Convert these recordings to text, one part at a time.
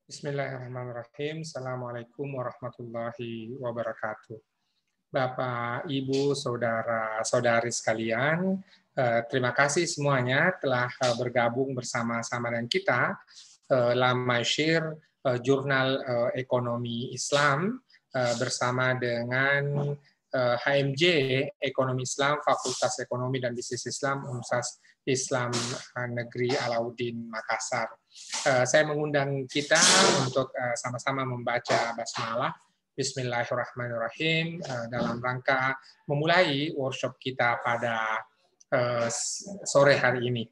Bismillahirrahmanirrahim. Assalamualaikum warahmatullahi wabarakatuh. Bapak, Ibu, saudara-saudari sekalian, terima kasih semuanya telah bergabung bersama-sama dengan kita dalam Masyir Jurnal Ekonomi Islam bersama dengan HMJ Ekonomi Islam, Fakultas Ekonomi dan Bisnis Islam, Universitas Islam Negeri Alauddin Makassar. Saya mengundang kita untuk sama-sama membaca basmalah Bismillahirrahmanirrahim dalam rangka memulai workshop kita pada sore hari ini.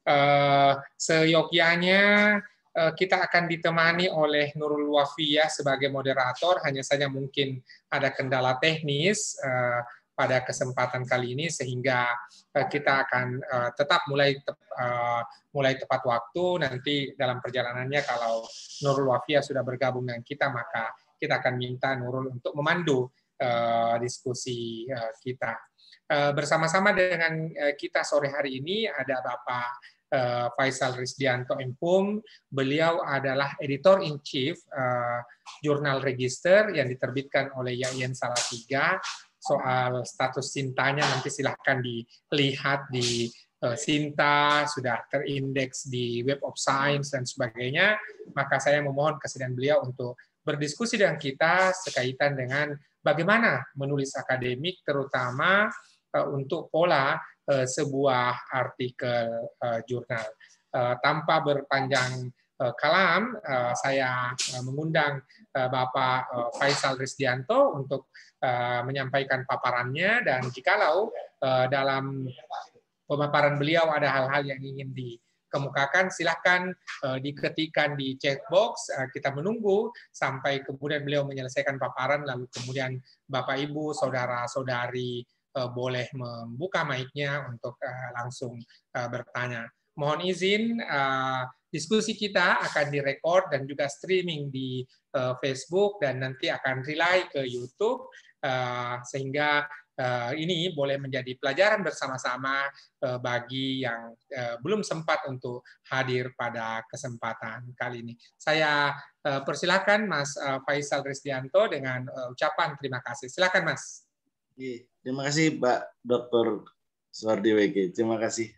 Seyogyanya kita akan ditemani oleh Nurul Wafiyah sebagai moderator, hanya saja mungkin ada kendala teknis pada kesempatan kali ini sehingga kita akan tetap mulai tepat waktu. Nanti dalam perjalanannya kalau Nurul Wafiyah sudah bergabung dengan kita, maka kita akan minta Nurul untuk memandu diskusi kita. Bersama-sama dengan kita sore hari ini ada Bapak Faisal Rizdianto MPum. Beliau adalah Editor in Chief Jurnal Register yang diterbitkan oleh Yayan Salatiga. Soal status Sintanya nanti silahkan dilihat di Sinta, sudah terindeks di Web of Science dan sebagainya. Maka saya memohon kesediaan beliau untuk berdiskusi dengan kita sekaitan dengan bagaimana menulis akademik, terutama untuk pola sebuah artikel jurnal. Tanpa berpanjang kalam, saya mengundang Bapak Faisal Rizdianto untuk menyampaikan paparannya, dan jikalau dalam pemaparan beliau ada hal-hal yang ingin dikemukakan, silahkan diketikkan di chat box. Kita menunggu sampai kemudian beliau menyelesaikan paparan, lalu kemudian Bapak, Ibu, saudara-saudari boleh membuka mic-nya untuk langsung bertanya. Mohon izin, diskusi kita akan direkod dan juga streaming di Facebook dan nanti akan relay ke YouTube, sehingga ini boleh menjadi pelajaran bersama-sama bagi yang belum sempat untuk hadir pada kesempatan kali ini. Saya persilakan Mas Faisal Rizdianto dengan ucapan terima kasih. Silakan Mas. Terima kasih Pak Dr. Suwardi WG. Terima kasih.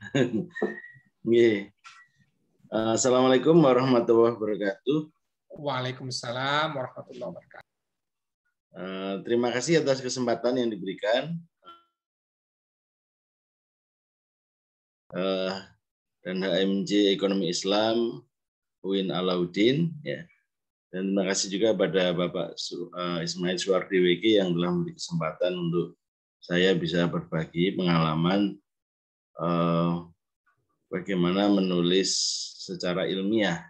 Assalamualaikum warahmatullahi wabarakatuh. Waalaikumsalam warahmatullahi wabarakatuh. Terima kasih atas kesempatan yang diberikan dan HMJ Ekonomi Islam UIN Alauddin, ya. Dan terima kasih juga pada Bapak Ismail Suwardi WG yang telah memberi kesempatan untuk saya bisa berbagi pengalaman bagaimana menulis secara ilmiah.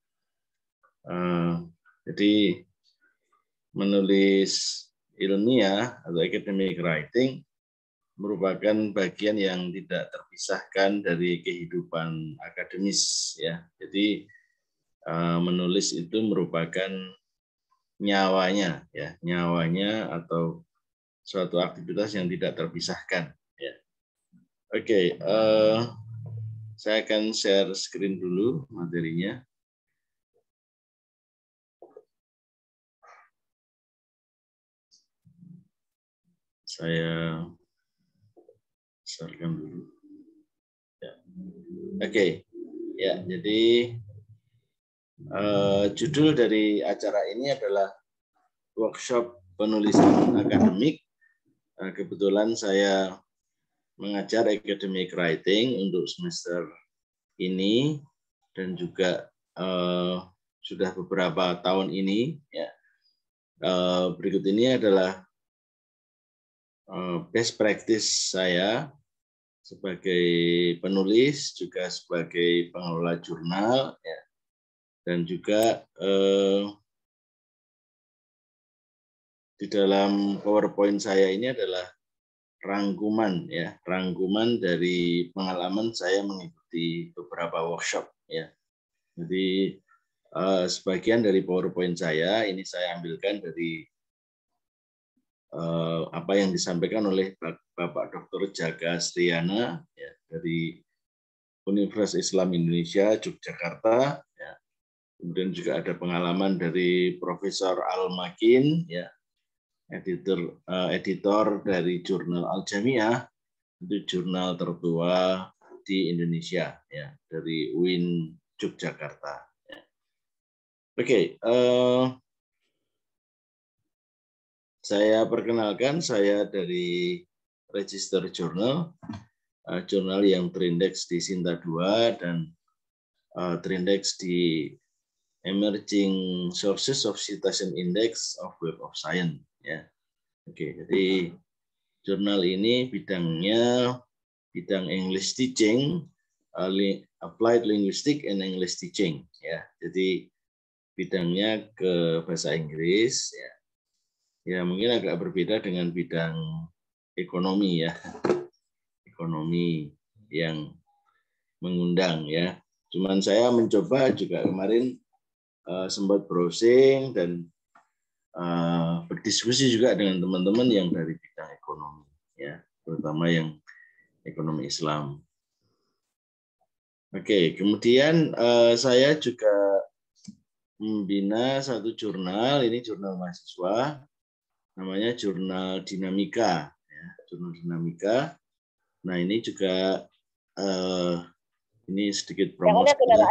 Jadi menulis ilmiah atau academic writing merupakan bagian yang tidak terpisahkan dari kehidupan akademis, ya. Jadi menulis itu merupakan nyawanya, ya, nyawanya atau suatu aktivitas yang tidak terpisahkan, ya. Oke, saya akan share screen dulu materinya. Saya sharekan dulu. Ya. Oke, ya. Jadi judul dari acara ini adalah workshop penulisan akademik. Kebetulan saya mengajar academic writing untuk semester ini dan juga sudah beberapa tahun ini. Ya. Berikut ini adalah best practice saya sebagai penulis, juga sebagai pengelola jurnal, ya. Dan juga di dalam PowerPoint saya ini adalah rangkuman, ya, rangkuman dari pengalaman saya mengikuti beberapa workshop, ya. Jadi sebagian dari PowerPoint saya ini saya ambilkan dari apa yang disampaikan oleh Bapak Dr. Jaga Astriana, ya, dari Universitas Islam Indonesia Yogyakarta, ya. Kemudian juga ada pengalaman dari Profesor Al-Makin, ya, editor dari jurnal Al-Jamiah, itu jurnal tertua di Indonesia, ya, dari UIN Yogyakarta. Ya. Oke, saya perkenalkan, saya dari Register Journal, jurnal yang terindeks di Sinta 2 dan terindeks di Emerging Sources of Citation Index of Web of Science. Ya. Oke, jadi jurnal ini bidangnya bidang English Teaching, Applied Linguistic and English Teaching. Ya, jadi bidangnya ke bahasa Inggris. Ya, ya mungkin agak berbeda dengan bidang ekonomi, ya, ekonomi yang mengundang, ya. Cuman saya mencoba juga kemarin sempat browsing dan berdiskusi juga dengan teman-teman yang dari bidang ekonomi, ya, terutama yang ekonomi Islam. Oke, kemudian saya juga membina satu jurnal, ini jurnal mahasiswa, namanya Jurnal Dinamika, ya, Jurnal Dinamika. Nah ini juga ini sedikit promosi.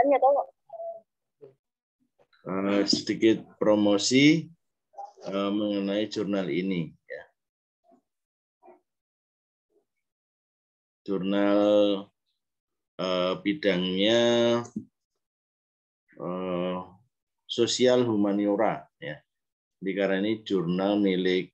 Sedikit promosi mengenai jurnal ini. Ya. Jurnal bidangnya sosial humaniora. Ya. Jadi karena ini jurnal milik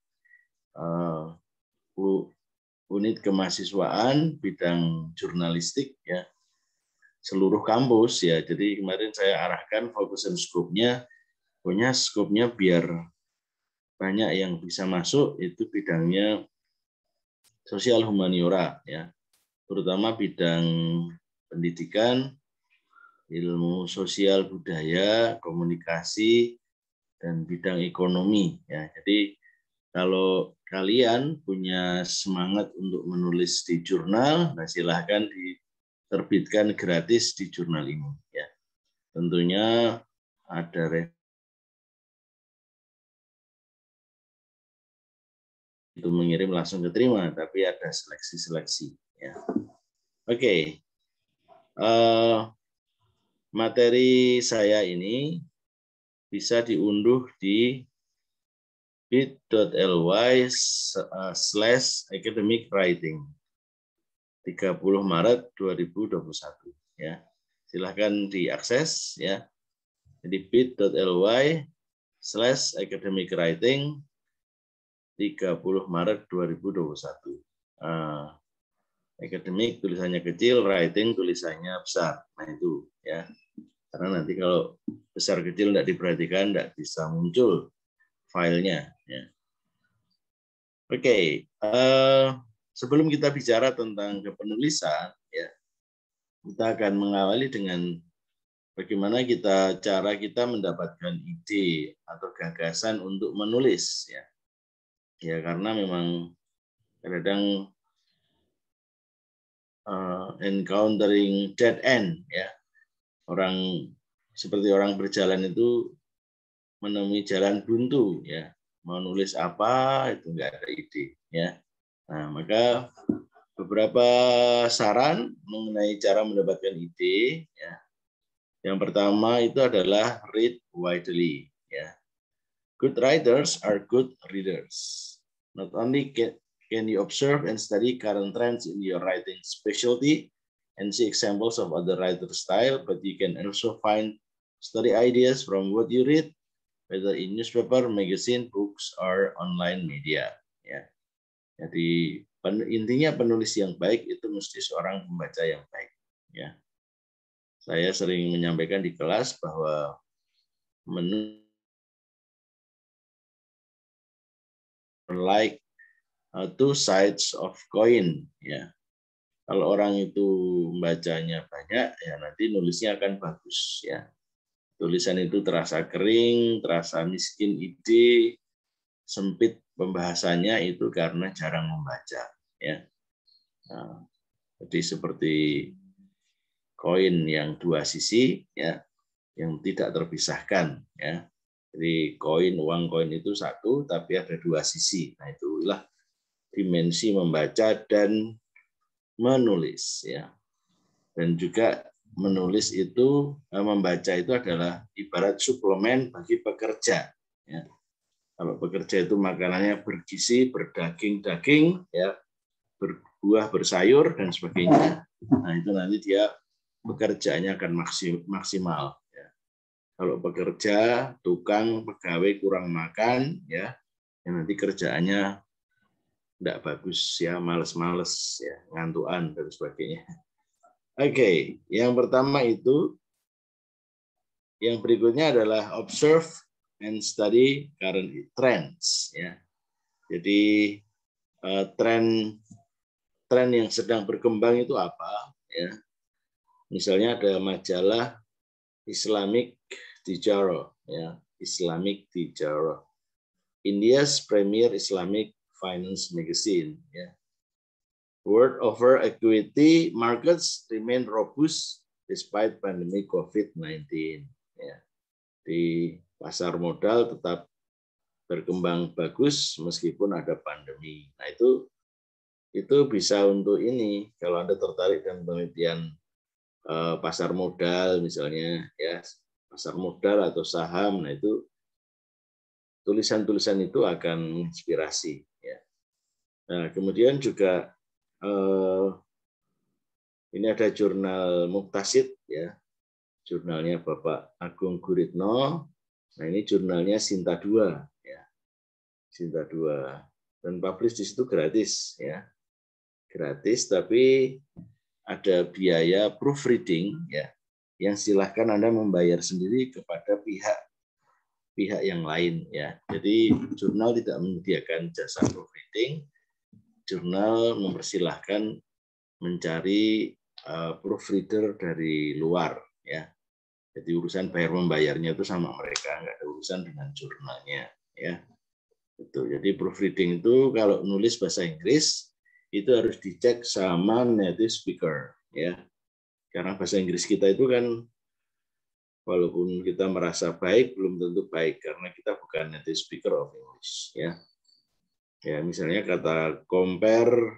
unit kemahasiswaan bidang jurnalistik, ya, seluruh kampus, ya. Jadi kemarin saya arahkan fokus dan skopnya, pokoknya skopnya biar banyak yang bisa masuk, itu bidangnya sosial humaniora, ya, terutama bidang pendidikan, ilmu sosial budaya, komunikasi, dan bidang ekonomi, ya. Jadi kalau kalian punya semangat untuk menulis di jurnal, nah silahkan diterbitkan gratis di jurnal ini, ya. Tentunya ada itu mengirim langsung keterima, tapi ada seleksi-seleksi, ya. Oke. Materi saya ini bisa diunduh di bit.ly/academic writing 30 Maret 2021, ya. Silahkan diakses, ya. Jadi bit.ly/academic writing 30 Maret 2021. Academic tulisannya kecil, writing tulisannya besar. Nah itu, ya. Karena nanti kalau besar kecil tidak diperhatikan, tidak bisa muncul filenya. Ya. Oke, sebelum kita bicara tentang kepenulisan, ya, kita akan mengawali dengan bagaimana cara kita mendapatkan ide atau gagasan untuk menulis, ya. Ya karena memang kadang encountering dead end, ya. Seperti orang berjalan itu menemui jalan buntu, ya. Mau nulis apa itu nggak ada ide, ya. Nah, maka beberapa saran mengenai cara mendapatkan ide, ya. Yang pertama itu adalah read widely, ya. Good writers are good readers. Not only can you observe and study current trends in your writing specialty and see examples of other writers' style, but you can also find story ideas from what you read, whether in newspaper, magazine, books, or online media. Ya. Jadi intinya penulis yang baik itu mesti seorang pembaca yang baik. Ya. Saya sering menyampaikan di kelas bahwa like two sides of coin, ya. Kalau orang itu membacanya banyak, ya nanti nulisnya akan bagus, ya. Tulisan itu terasa kering, terasa miskin ide, sempit pembahasannya itu karena jarang membaca, ya. Nah, jadi seperti koin yang dua sisi, ya. yang tidak terpisahkan, ya. Jadi uang koin itu satu, tapi ada dua sisi. Nah, itulah dimensi membaca dan menulis, ya. Dan juga menulis itu, membaca itu adalah ibarat suplemen bagi pekerja, ya. Kalau pekerja itu makanannya bergizi, berdaging-daging, ya, berbuah, bersayur dan sebagainya. Nah, itu nanti dia pekerjaannya akan maksimal. Ya. Kalau pekerja, tukang, pegawai kurang makan, ya nanti kerjaannya tidak bagus, ya males-males, ya ngantuan dan sebagainya. Oke, yang pertama itu, yang berikutnya adalah observe and study current trends. Ya, jadi tren yang sedang berkembang itu apa? Ya, misalnya ada majalah Islamic Tijarah, ya, Islamic Tijarah, India's premier Islamic finance magazine. Ya. World over equity markets remain robust despite pandemic COVID-19. Ya. Di pasar modal tetap berkembang bagus meskipun ada pandemi. Nah, itu bisa untuk ini. Kalau Anda tertarik dengan penelitian pasar modal misalnya, ya pasar modal atau saham, nah itu tulisan-tulisan itu akan menginspirasi. Ya. Nah, kemudian juga ini ada jurnal Muktasid, ya, jurnalnya Bapak Agung Guritno. Nah, ini jurnalnya Sinta 2, ya, Sinta 2, dan publish di situ gratis, ya, gratis, tapi ada biaya proofreading, ya, yang silahkan Anda membayar sendiri kepada pihak yang lain, ya. Jadi jurnal tidak menyediakan jasa proofreading, jurnal mempersilahkan mencari proofreader dari luar, ya. Jadi urusan bayar membayarnya itu sama mereka, nggak ada urusan dengan jurnalnya, ya. Itu. Jadi proofreading itu kalau nulis bahasa Inggris itu harus dicek sama native speaker, ya. Karena bahasa Inggris kita itu kan walaupun kita merasa baik belum tentu baik karena kita bukan native speaker of English, ya. Ya, misalnya kata compare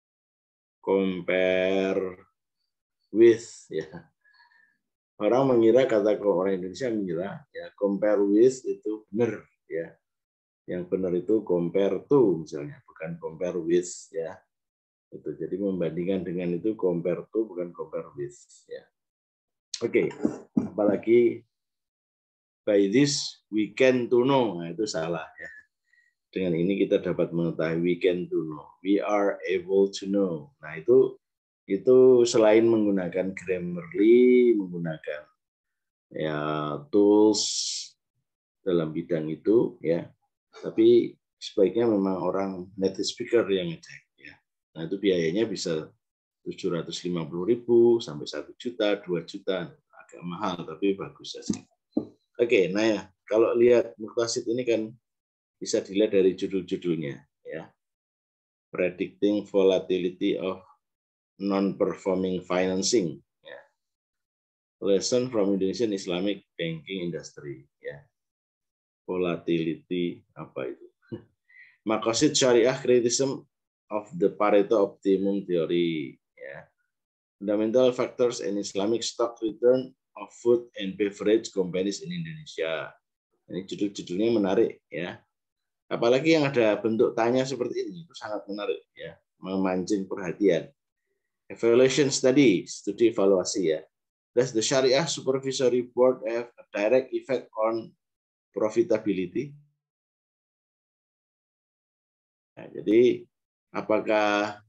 with, ya. Orang mengira kata orang Indonesia mengira ya compare with itu benar, ya. Yang benar itu compare to misalnya, bukan compare with, ya. Itu jadi membandingkan dengan itu compare to bukan compare with, ya. Oke. Apalagi by this we can to know, nah itu salah, ya. Dengan ini kita dapat mengetahui we can to know, we are able to know. Nah, itu selain menggunakan Grammarly, menggunakan ya tools dalam bidang itu, ya, tapi sebaiknya memang orang native speaker yang ngecek, ya. Nah, itu biayanya bisa 750.000 sampai 1 juta, 2 juta, agak mahal tapi bagus saja. Oke, nah ya, kalau lihat Muktasid ini kan bisa dilihat dari judul-judulnya, ya. Predicting volatility of non-performing financing, ya. Lesson from Indonesian Islamic Banking Industry, ya. Volatility apa itu? Maqasid Syariah Criticism of the Pareto Optimum Theory, ya. Fundamental Factors in Islamic Stock Return of Food and Beverage Companies in Indonesia. Ini judul-judulnya menarik, ya. Apalagi yang ada bentuk tanya seperti ini itu sangat menarik, ya, memancing perhatian. Evaluation study, studi evaluasi, ya. Does the Sharia Supervisory Board have a direct effect on profitability? Nah, jadi apakah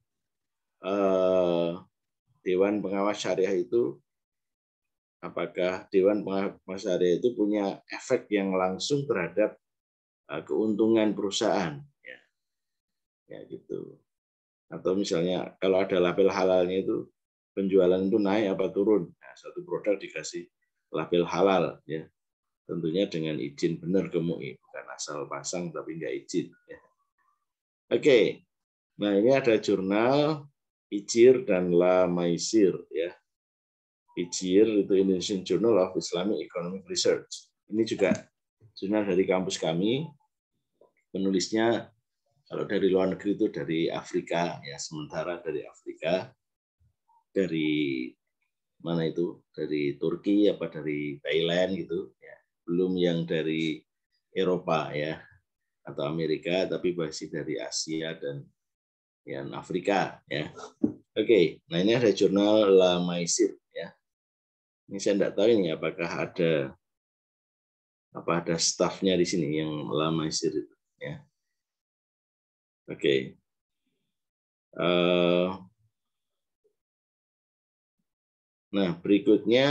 Dewan Pengawas Syariah itu, apakah Dewan Pengawas Syariah itu punya efek yang langsung terhadap keuntungan perusahaan, ya, ya gitu. Atau misalnya kalau ada label halalnya itu penjualan itu naik apa turun, nah, satu produk dikasih label halal, ya, tentunya dengan izin benar ke MUI, bukan asal pasang tapi nggak izin, ya. Oke, nah ini ada jurnal IJIR dan La Maisir, ya. each year itu Indonesian Journal of Islamic Economic Research. Ini juga jurnal dari kampus kami. Penulisnya kalau dari luar negeri itu dari Afrika, ya, sementara dari Afrika, dari mana itu, dari Turki apa dari Thailand gitu, ya. Belum yang dari Eropa ya atau Amerika, tapi masih dari Asia dan yang Afrika ya. Oke, nah ini ada jurnal La Maisir ya. Ini saya tidak tahu ini apakah ada stafnya di sini yang La Maisir itu ya. Oke. Nah, berikutnya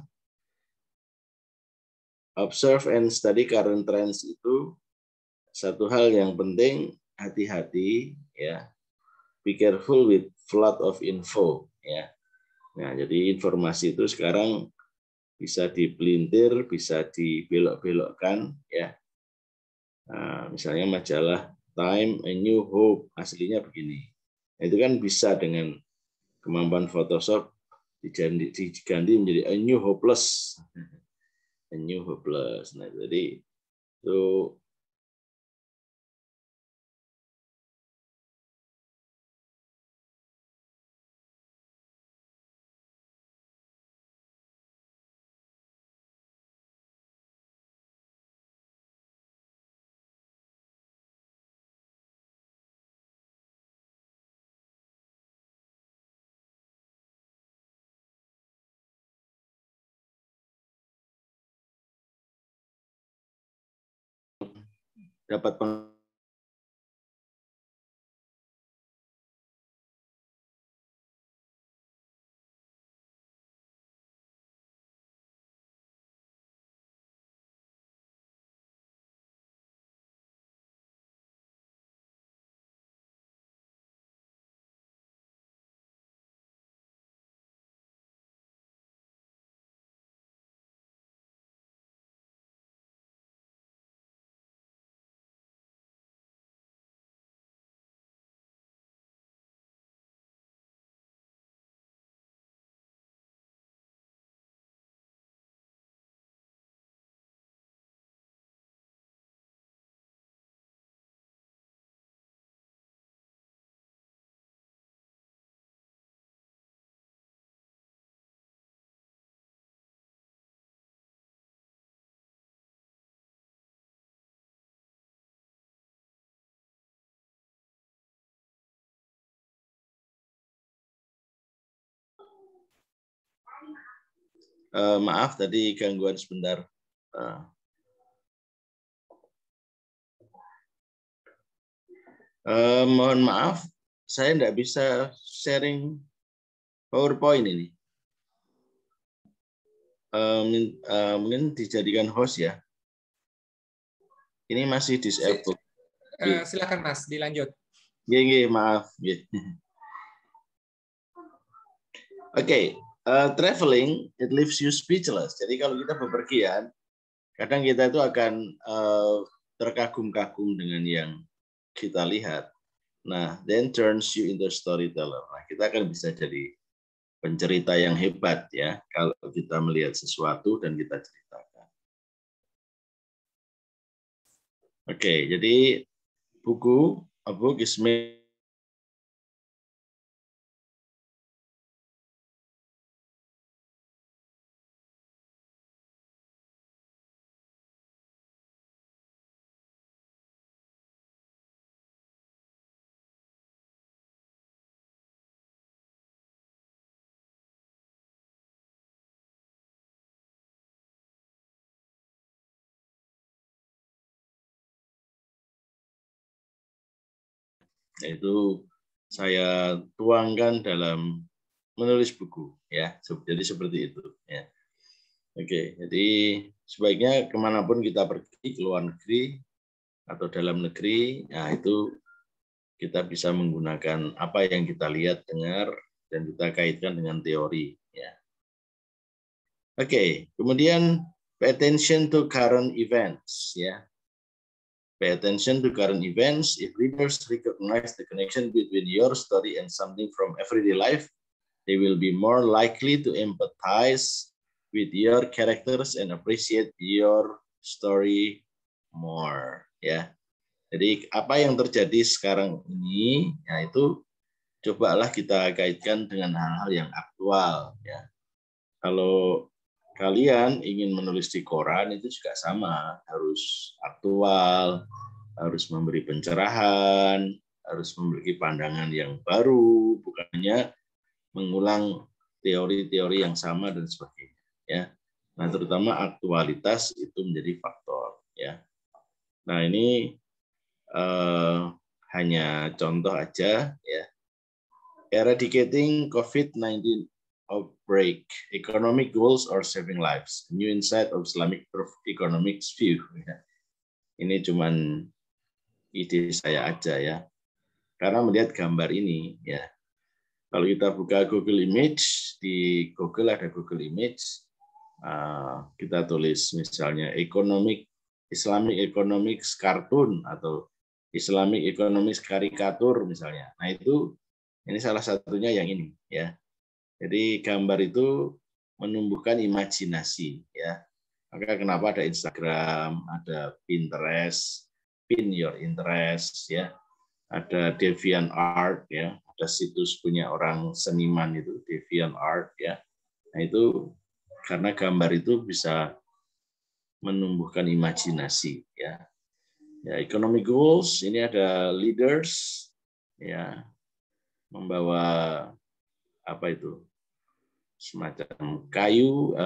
observe and study current trends itu satu hal yang penting, hati-hati ya. Be careful with flood of info ya. Nah, jadi informasi itu sekarang bisa dipelintir, bisa dibelok-belokkan ya. Nah, misalnya majalah Time A New Hope aslinya begini. Nah, itu kan bisa dengan kemampuan Photoshop diganti menjadi A New Hopeless. A New Hopeless. Nah, jadi itu dapat maaf tadi gangguan sebentar. Mohon maaf, saya tidak bisa sharing PowerPoint ini. Mungkin dijadikan host ya. Ini masih disable. Silakan Mas, dilanjut. Iya, maaf. Oke, traveling it leaves you speechless. Jadi kalau kita bepergian, kadang kita itu akan terkagum-kagum dengan yang kita lihat. Nah, then turns you into storyteller. Nah, kita akan bisa jadi pencerita yang hebat ya kalau kita melihat sesuatu dan kita ceritakan. Oke, jadi buku A Book is Made itu saya tuangkan dalam menulis buku ya, jadi seperti itu ya. Oke, jadi sebaiknya kemanapun kita pergi, ke luar negeri atau dalam negeri, nah itu kita bisa menggunakan apa yang kita lihat, dengar, dan kita kaitkan dengan teori ya. Oke, kemudian pay attention to current events ya. Pay attention to current events. If readers recognize the connection between your story and something from everyday life, They will be more likely to empathize with your characters and appreciate your story more. Ya, jadi apa yang terjadi sekarang ini, ya itu cobalah kita kaitkan dengan hal-hal yang aktual. Ya, kalau kalian ingin menulis di koran itu juga sama, harus aktual, harus memberi pencerahan, harus memiliki pandangan yang baru, bukan hanya mengulang teori-teori yang sama dan sebagainya. Ya, nah terutama aktualitas itu menjadi faktor. Ya, nah ini hanya contoh aja. Ya, eradicating COVID-19 outbreak, economic goals or saving lives, new insight of Islamic economics view. Ya. Ini cuman ide saya aja ya, karena melihat gambar ini ya. Kalau kita buka Google Image, di Google ada Google Image, kita tulis misalnya Islamic economics cartoon atau Islamic economics karikatur misalnya. Nah itu ini salah satunya yang ini ya. Jadi gambar itu menumbuhkan imajinasi ya. Maka kenapa ada Instagram, ada Pinterest, Pin Your Interest ya. Ada DeviantArt ya, ada situs punya orang seniman itu DeviantArt ya. Nah itu karena gambar itu bisa menumbuhkan imajinasi ya. Ya, economic goals ini ada leaders ya, membawa apa itu semacam kayu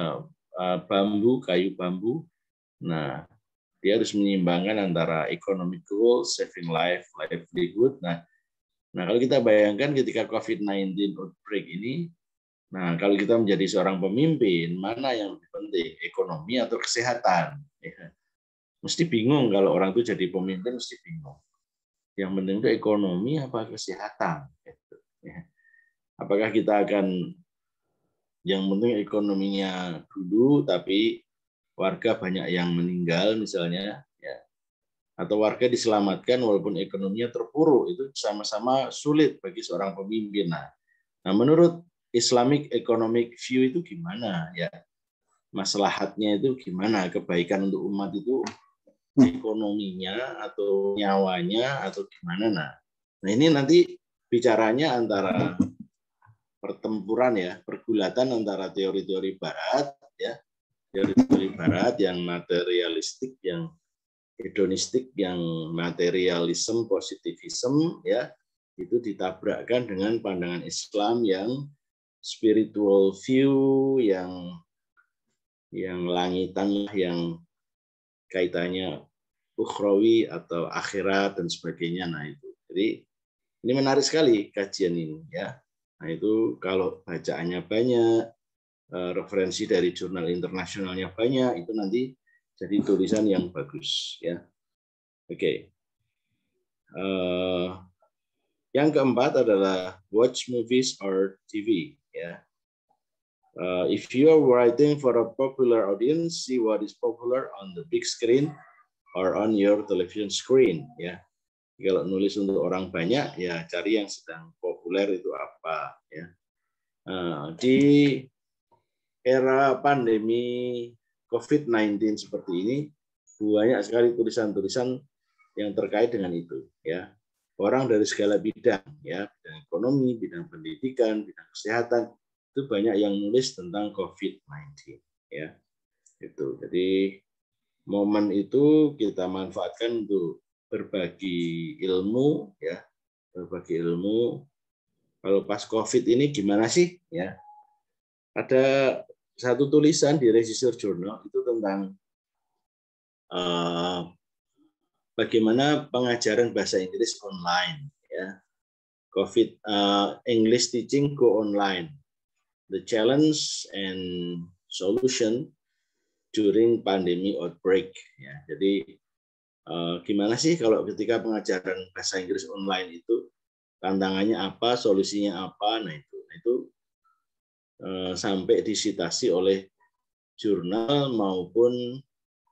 bambu. Nah, dia harus menyeimbangkan antara economic goals, saving life, livelihood. Nah kalau kita bayangkan ketika COVID-19 outbreak ini, nah kalau kita menjadi seorang pemimpin, mana yang lebih penting, ekonomi atau kesehatan? Ya. Mesti bingung kalau orang itu jadi pemimpin, mesti bingung. Yang penting itu ekonomi apa kesehatan? Ya. Apakah kita akan yang penting ekonominya dulu, tapi warga banyak yang meninggal misalnya, ya. Atau warga diselamatkan walaupun ekonominya terpuruk, itu sama-sama sulit bagi seorang pemimpin. Nah, menurut Islamic economic view itu gimana ya? Maslahatnya itu gimana? Kebaikan untuk umat itu ekonominya atau nyawanya atau gimana? Nah ini nanti bicaranya antara pertempuran ya, pergulatan antara teori-teori Barat ya, teori-teori Barat yang materialistik, yang hedonistik, yang materialisme, positivisme ya, itu ditabrakkan dengan pandangan Islam yang spiritual view, yang langitan, yang kaitannya ukhrawi atau akhirat dan sebagainya. Nah itu. Jadi ini menarik sekali kajian ini ya. Nah itu kalau bacaannya banyak, referensi dari jurnal internasionalnya banyak, itu nanti jadi tulisan yang bagus ya. Oke. Yang keempat adalah watch movies or TV ya. If you are writing for a popular audience, see what is popular on the big screen or on your television screen ya. Kalau nulis untuk orang banyak ya cari yang sedang populer itu apa ya. Di era pandemi COVID-19 seperti ini banyak sekali tulisan-tulisan yang terkait dengan itu ya. Orang dari segala bidang ya, bidang ekonomi, bidang pendidikan, bidang kesehatan itu banyak yang nulis tentang COVID-19 ya. Itu. Jadi momen itu kita manfaatkan untuk berbagi ilmu ya, berbagi ilmu. Kalau pas COVID ini gimana sih ya? Ada satu tulisan di Register Journal itu tentang bagaimana pengajaran bahasa Inggris online ya. COVID English teaching go online. The challenge and solution during pandemic outbreak ya. Jadi gimana sih kalau ketika pengajaran bahasa Inggris online itu tantangannya apa, solusinya apa? Nah itu sampai disitasi oleh jurnal maupun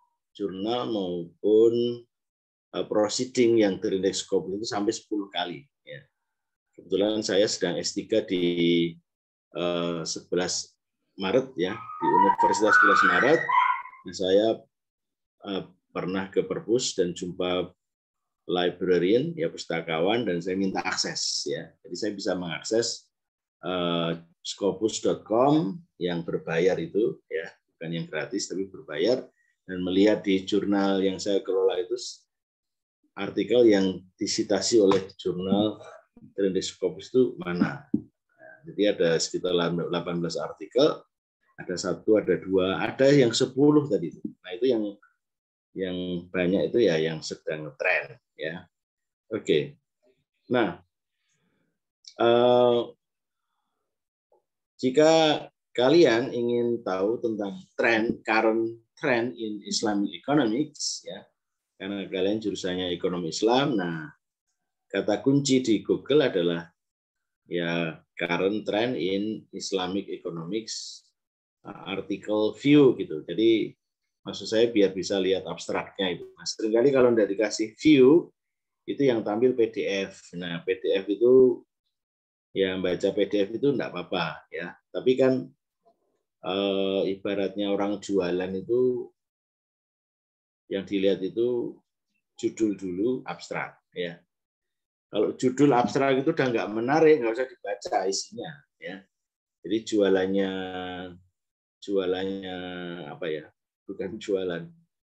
proceeding yang terindeks Scopus itu sampai 10 kali. Ya. Kebetulan saya sedang S3 di 11 Maret ya, di Universitas 11 Maret. Saya pernah ke perpus dan jumpa librarian ya, pustakawan, dan saya minta akses ya. Jadi saya bisa mengakses scopus.com yang berbayar itu ya, bukan yang gratis tapi berbayar, dan melihat di jurnal yang saya kelola itu artikel yang disitasi oleh jurnal Trending Scopus itu mana. Nah, jadi ada sekitar 18 artikel, ada 1, ada 2, ada yang 10 tadi itu. Nah, itu yang banyak itu ya yang sedang tren ya. Oke. Nah, jika kalian ingin tahu tentang current trend in Islamic economics ya, karena kalian jurusannya ekonomi Islam, nah kata kunci di Google adalah ya current trend in Islamic economics article view gitu. Jadi maksud saya biar bisa lihat abstraknya itu. Nah, seringkali kalau tidak dikasih view itu yang tampil PDF. Nah, PDF itu yang baca PDF itu enggak apa-apa ya. Tapi kan ibaratnya orang jualan itu yang dilihat itu judul dulu abstrak ya. Kalau judul abstrak itu udah nggak menarik, nggak usah dibaca isinya ya. Jadi jualannya apa ya? Bukan jualan.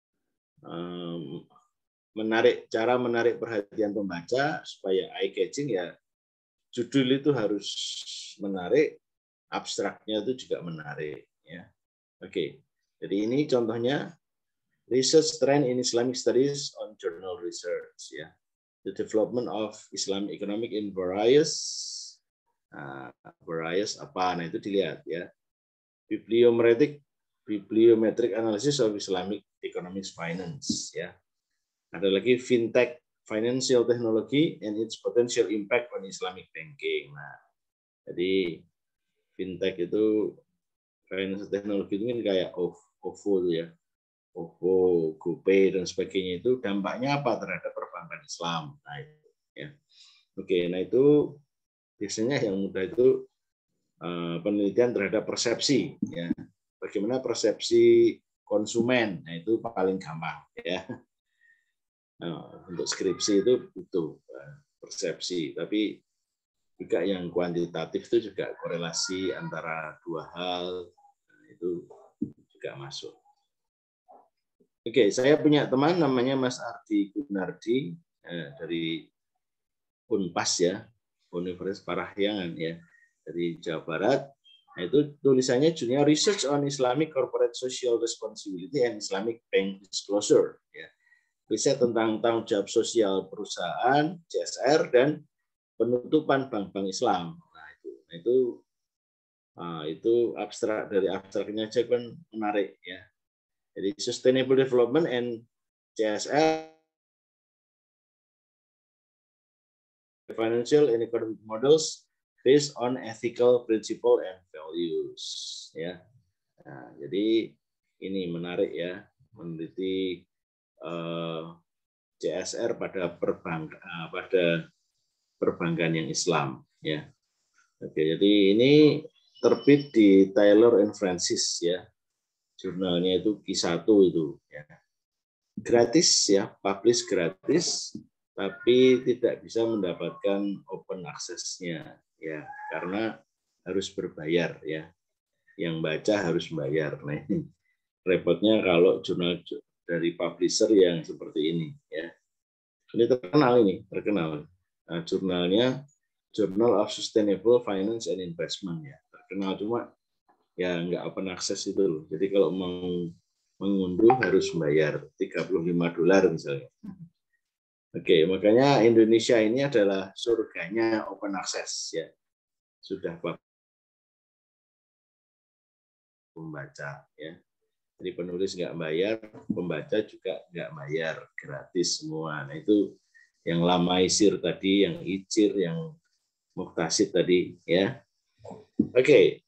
Cara menarik perhatian pembaca supaya eye catching ya, judul itu harus menarik, abstraknya itu juga menarik ya. Oke. Jadi ini contohnya research trend in Islamic studies on journal research ya. The development of Islamic economic in various apa, nah itu dilihat ya. Bibliometric analysis of Islamic economics finance ya. Ada lagi fintech, financial technology and its potential impact on Islamic banking. Nah, jadi fintech itu financial technology itu kan kayak OVO ya, OVO, GoPay dan sebagainya, itu dampaknya apa terhadap perbankan Islam. Nah, itu ya. Oke, nah itu biasanya yang mudah itu penelitian terhadap persepsi ya. Bagaimana persepsi konsumen. Nah, itu paling gampang ya. Nah, untuk skripsi itu butuh persepsi, tapi juga yang kuantitatif itu juga korelasi antara dua hal, itu juga masuk. Oke, saya punya teman namanya Mas Ardi Gunardi dari Unpas ya, Universitas Parahyangan ya, dari Jawa Barat. Nah, itu tulisannya judulnya Research on Islamic Corporate Social Responsibility and Islamic Bank Disclosure ya. Riset tentang tanggung jawab sosial perusahaan, CSR, dan penutupan bank-bank Islam. Nah, itu abstrak, dari abstraknya aja kan menarik ya. Jadi sustainable development and CSR, financial and economic models based on ethical principle and values ya. Nah, jadi ini menarik ya, meneliti CSR pada perbankan yang Islam ya. Oke, jadi ini terbit di Taylor and Francis ya. Jurnalnya itu Q1 itu ya. Gratis ya, publish gratis, tapi tidak bisa mendapatkan open access-nya ya, karena harus berbayar ya. Yang baca harus bayar. Nah, ini repotnya kalau jurnal dari publisher yang seperti ini ya. Ini terkenal. Nah, jurnalnya Journal of Sustainable Finance and Investment ya. Terkenal, cuma ya nggak open access itu loh. Jadi kalau mau mengunduh harus bayar $35 misalnya. Oke, makanya Indonesia ini adalah surganya open access ya. Sudah pembaca ya. Jadi penulis nggak bayar, pembaca juga nggak bayar, gratis semua. Nah, itu yang Lamaisir tadi, yang Icir, yang Muktasid tadi ya. Oke.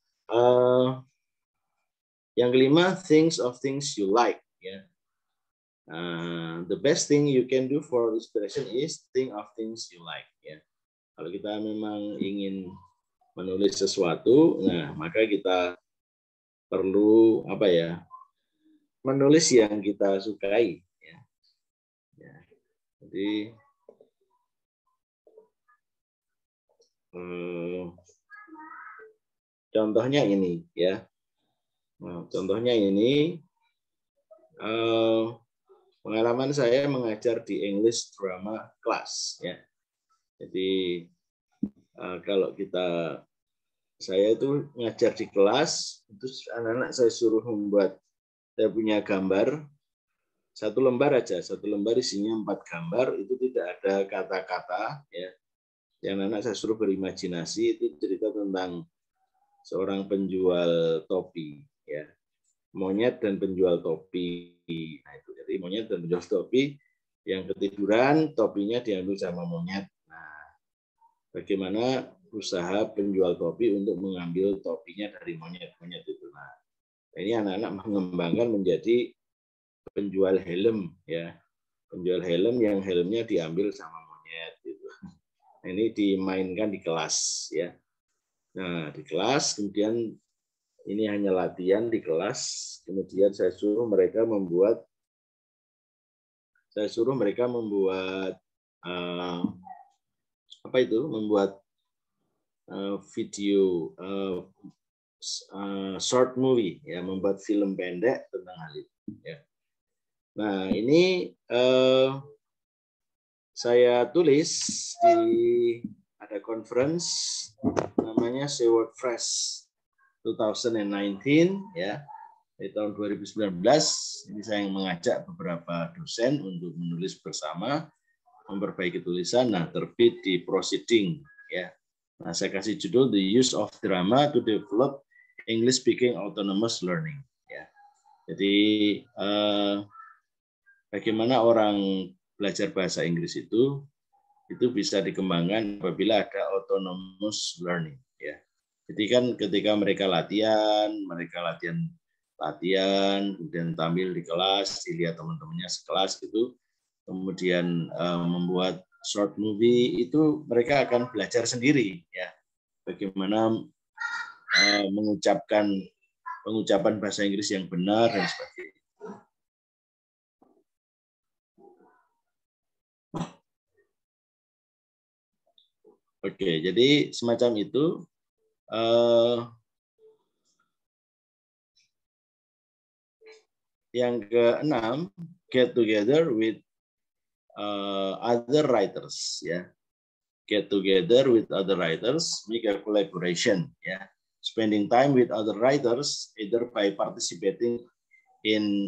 Yang kelima, things you like ya. The best thing you can do for inspiration is think of things you like ya. Kalau kita memang ingin menulis sesuatu, nah maka kita perlu apa ya, menulis yang kita sukai. Ya. Ya. Jadi contohnya ini ya, nah, contohnya ini pengalaman saya mengajar di English Drama Class ya. Jadi kalau saya itu ngajar di kelas, terus anak-anak saya suruh membuat, saya punya gambar, satu lembar aja, satu lembar isinya 4 gambar, itu tidak ada kata-kata, ya. Yang anak saya suruh berimajinasi, itu cerita tentang seorang penjual topi, ya, monyet dan penjual topi. Nah itu, jadi monyet dan penjual topi yang ketiduran, topinya diambil sama monyet. Nah, bagaimana usaha penjual topi untuk mengambil topinya dari monyet-monyet itu. Nah, ini anak-anak mengembangkan menjadi penjual helm, ya, penjual helm yang helmnya diambil sama monyet. Gitu. Nah, ini dimainkan di kelas, ya. Nah, di kelas, kemudian ini hanya latihan di kelas, kemudian saya suruh mereka membuat apa itu? Membuat video short movie, ya, membuat film pendek tentang hal itu. Ya. Nah ini saya tulis ada conference namanya Say Word Fresh 2019 ya, di tahun 2019. Ini saya yang mengajak beberapa dosen untuk menulis bersama, memperbaiki tulisan. Nah terbit di Proceeding ya. Nah, saya kasih judul The Use of Drama to Develop English Speaking Autonomous Learning. Ya. Jadi bagaimana orang belajar bahasa Inggris itu bisa dikembangkan apabila ada autonomous learning. Ya. Jadi kan ketika mereka latihan, kemudian tampil di kelas, dilihat teman-temannya sekelas gitu, kemudian membuat short movie, itu mereka akan belajar sendiri ya bagaimana pengucapan bahasa Inggris yang benar dan sebagainya. Oke, jadi semacam itu. Yang keenam, get together with other writers ya. Get together with other writers, make a collaboration ya. Spending time with other writers either by participating in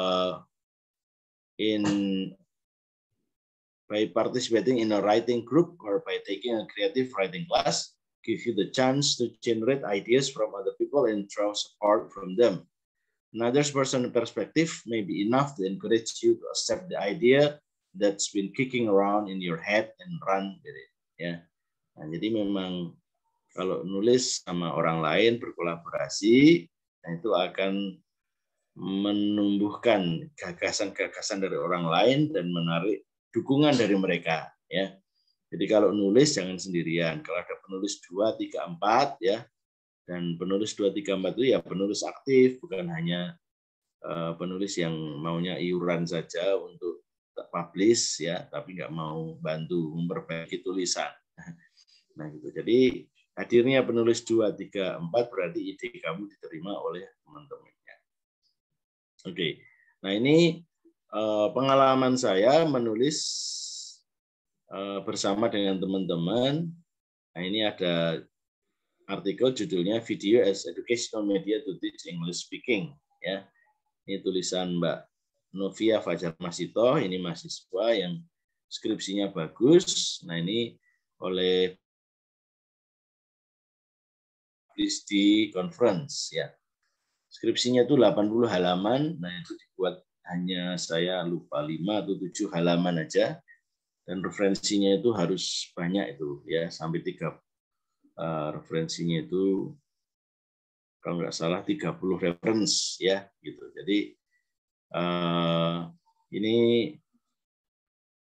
a writing group or by taking a creative writing class give you the chance to generate ideas from other people and draw support from them. Another person's perspective may be enough to encourage you to accept the idea that's been kicking around in your head and run with it. Ya. Nah, jadi memang kalau nulis sama orang lain berkolaborasi, nah itu akan menumbuhkan gagasan-gagasan dari orang lain dan menarik dukungan dari mereka. Ya. Jadi kalau nulis jangan sendirian. Kalau ada penulis 2, 3, 4 ya. Dan penulis 2, 3, 4 itu ya penulis aktif, bukan hanya penulis yang maunya iuran saja untuk publish ya, tapi nggak mau bantu memperbaiki tulisan. Nah gitu. Jadi hadirnya penulis 2, 3, 4 berarti ide kamu diterima oleh teman-temannya. Oke. Nah ini pengalaman saya menulis bersama dengan teman-teman. Nah ini ada artikel judulnya Video as Educational Media to Teach English Speaking ya. Ini tulisan Mbak Novia Fajar Masito, ini mahasiswa yang skripsinya bagus. Nah, ini oleh di conference ya. Skripsinya itu 80 halaman. Nah, itu dibuat hanya saya lupa 5 atau 7 halaman aja. Dan referensinya itu harus banyak itu ya, sampai 3 referensinya itu kalau nggak salah 30 reference ya gitu. Jadi ini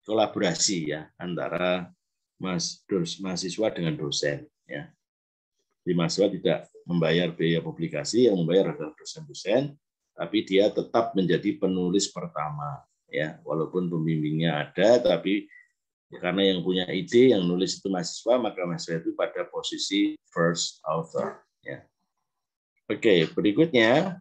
kolaborasi ya antara mahasiswa dengan dosen ya. Di mahasiswa tidak membayar biaya publikasi, yang membayar adalah dosen-dosen, tapi dia tetap menjadi penulis pertama. Ya, walaupun pembimbingnya ada, tapi karena yang punya ide, yang nulis itu mahasiswa, maka mahasiswa itu pada posisi first author. Ya. Oke, berikutnya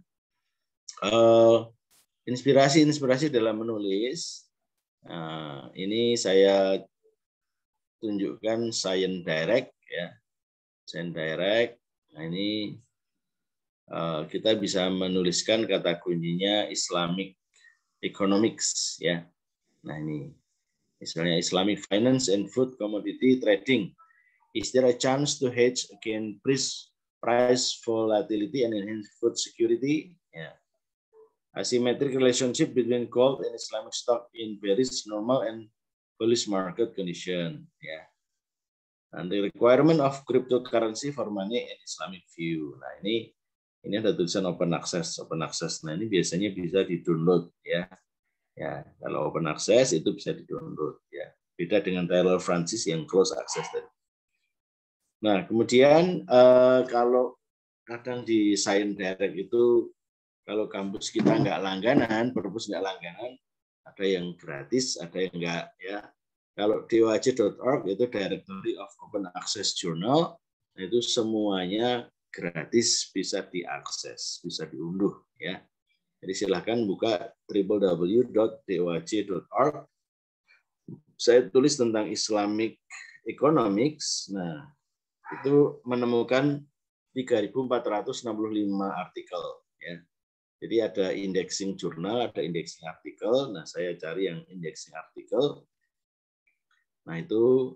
inspirasi dalam menulis. Nah, ini saya tunjukkan Science Direct, ya, Science Direct. Nah, ini kita bisa menuliskan kata kuncinya Islamic Economics, ya. Nah, ini misalnya Islamic Finance and Food Commodity Trading. Is there a chance to hedge against price volatility and enhance food security? Yeah. Asymmetric relationship between gold and Islamic stock in bearish, normal, and bullish market condition. Yeah. And the requirement of cryptocurrency for money and Islamic view. Nah, ini ada tulisan open access. Open access. Nah, ini biasanya bisa di-download, ya. Ya, kalau open access itu bisa di-download, ya. Beda dengan Taylor Francis yang close access tadi. Nah, kemudian kalau kadang di Science Direct itu kalau kampus kita nggak langganan, perpus nggak langganan, ada yang gratis, ada yang nggak, ya. Kalau doaj.org itu Directory of Open Access Journal, itu semuanya gratis, bisa diakses, bisa diunduh, ya. Jadi silahkan buka www.doaj.org. Saya tulis tentang Islamic Economics. Nah, itu menemukan 3.465 artikel. Ya. Jadi ada indexing jurnal, ada indexing artikel. Nah, saya cari yang indexing artikel. Nah, itu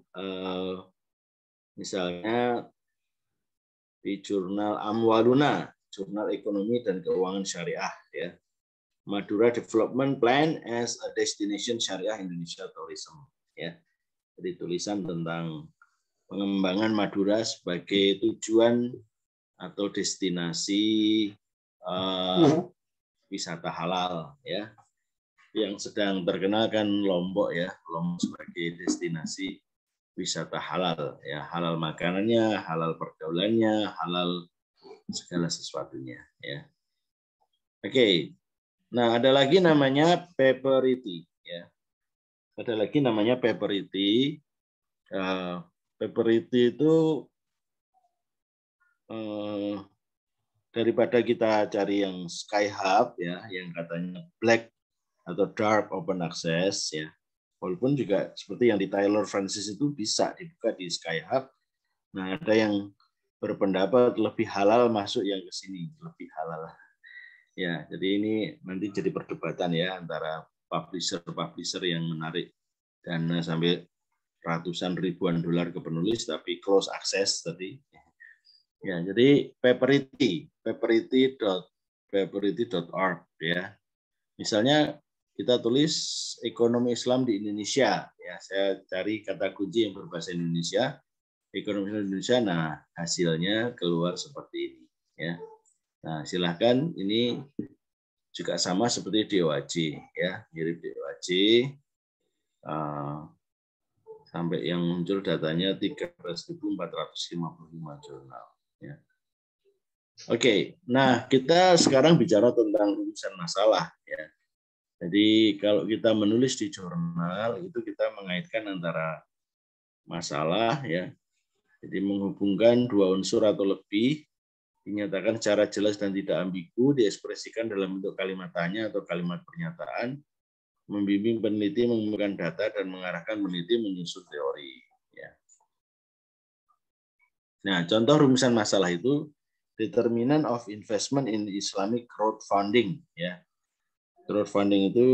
misalnya di jurnal Amwaluna, jurnal ekonomi dan keuangan syariah, ya. Madura Development Plan as a Destination Syariah Indonesia Tourism, ya. Jadi tulisan tentang pengembangan Madura sebagai tujuan atau destinasi wisata halal, ya. Yang sedang terkenal kan Lombok, ya. Lombok sebagai destinasi wisata halal, ya. Halal makanannya, halal pergaulannya, halal segala sesuatunya, ya. Oke. Nah, ada lagi namanya Paperity, ya. Ada lagi namanya Paperity. Paperity itu daripada kita cari yang Skyhub, ya, yang katanya black atau dark open access, ya. Walaupun juga seperti yang di Taylor Francis itu bisa dibuka di Skyhub. Nah, ada yang berpendapat lebih halal masuk yang ke sini, lebih halal. Ya, jadi ini nanti jadi perdebatan, ya, antara publisher yang menarik dana sampai ratusan ribuan dolar ke penulis tapi close access tadi. Ya, jadi paperity.org, ya. Misalnya kita tulis ekonomi Islam di Indonesia, ya. Saya cari kata kunci yang berbahasa Indonesia, ekonomi Indonesia. Nah, hasilnya keluar seperti ini, ya. Nah, silahkan, ini juga sama seperti DOAJ, ya, mirip DOAJ. Sampai yang muncul datanya 13.455 jurnal, ya. Oke, nah kita sekarang bicara tentang rumusan masalah, ya. Jadi kalau kita menulis di jurnal itu kita mengaitkan antara masalah, ya. Jadi menghubungkan dua unsur atau lebih, dinyatakan secara jelas dan tidak ambigu, diekspresikan dalam bentuk kalimat tanya atau kalimat pernyataan, membimbing peneliti mengumpulkan data dan mengarahkan peneliti menyusun teori. Ya. Nah, contoh rumusan masalah itu determinant of investment in Islamic crowdfunding. Ya, crowdfunding itu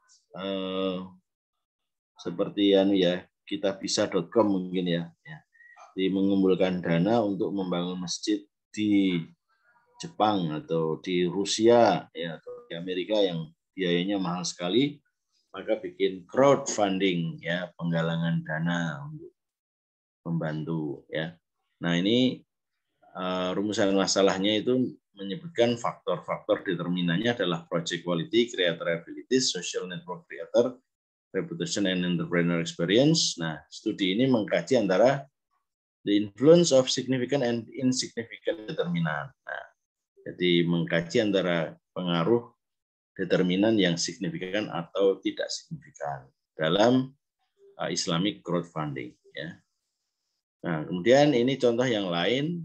seperti ya kitabisa.com mungkin, ya. Jadi mengumpulkan dana untuk membangun masjid di Jepang atau di Rusia, ya, atau di Amerika yang biayanya mahal sekali. Maka bikin crowdfunding, ya, penggalangan dana untuk membantu, ya. Nah, ini rumusan masalahnya itu menyebutkan faktor-faktor determinannya adalah project quality, creator ability, social network creator, reputation and entrepreneur experience. Nah, studi ini mengkaji antara the influence of significant and insignificant determinant. Nah, jadi mengkaji antara pengaruh determinan yang signifikan atau tidak signifikan dalam Islamic crowdfunding. Ya. Nah, kemudian ini contoh yang lain,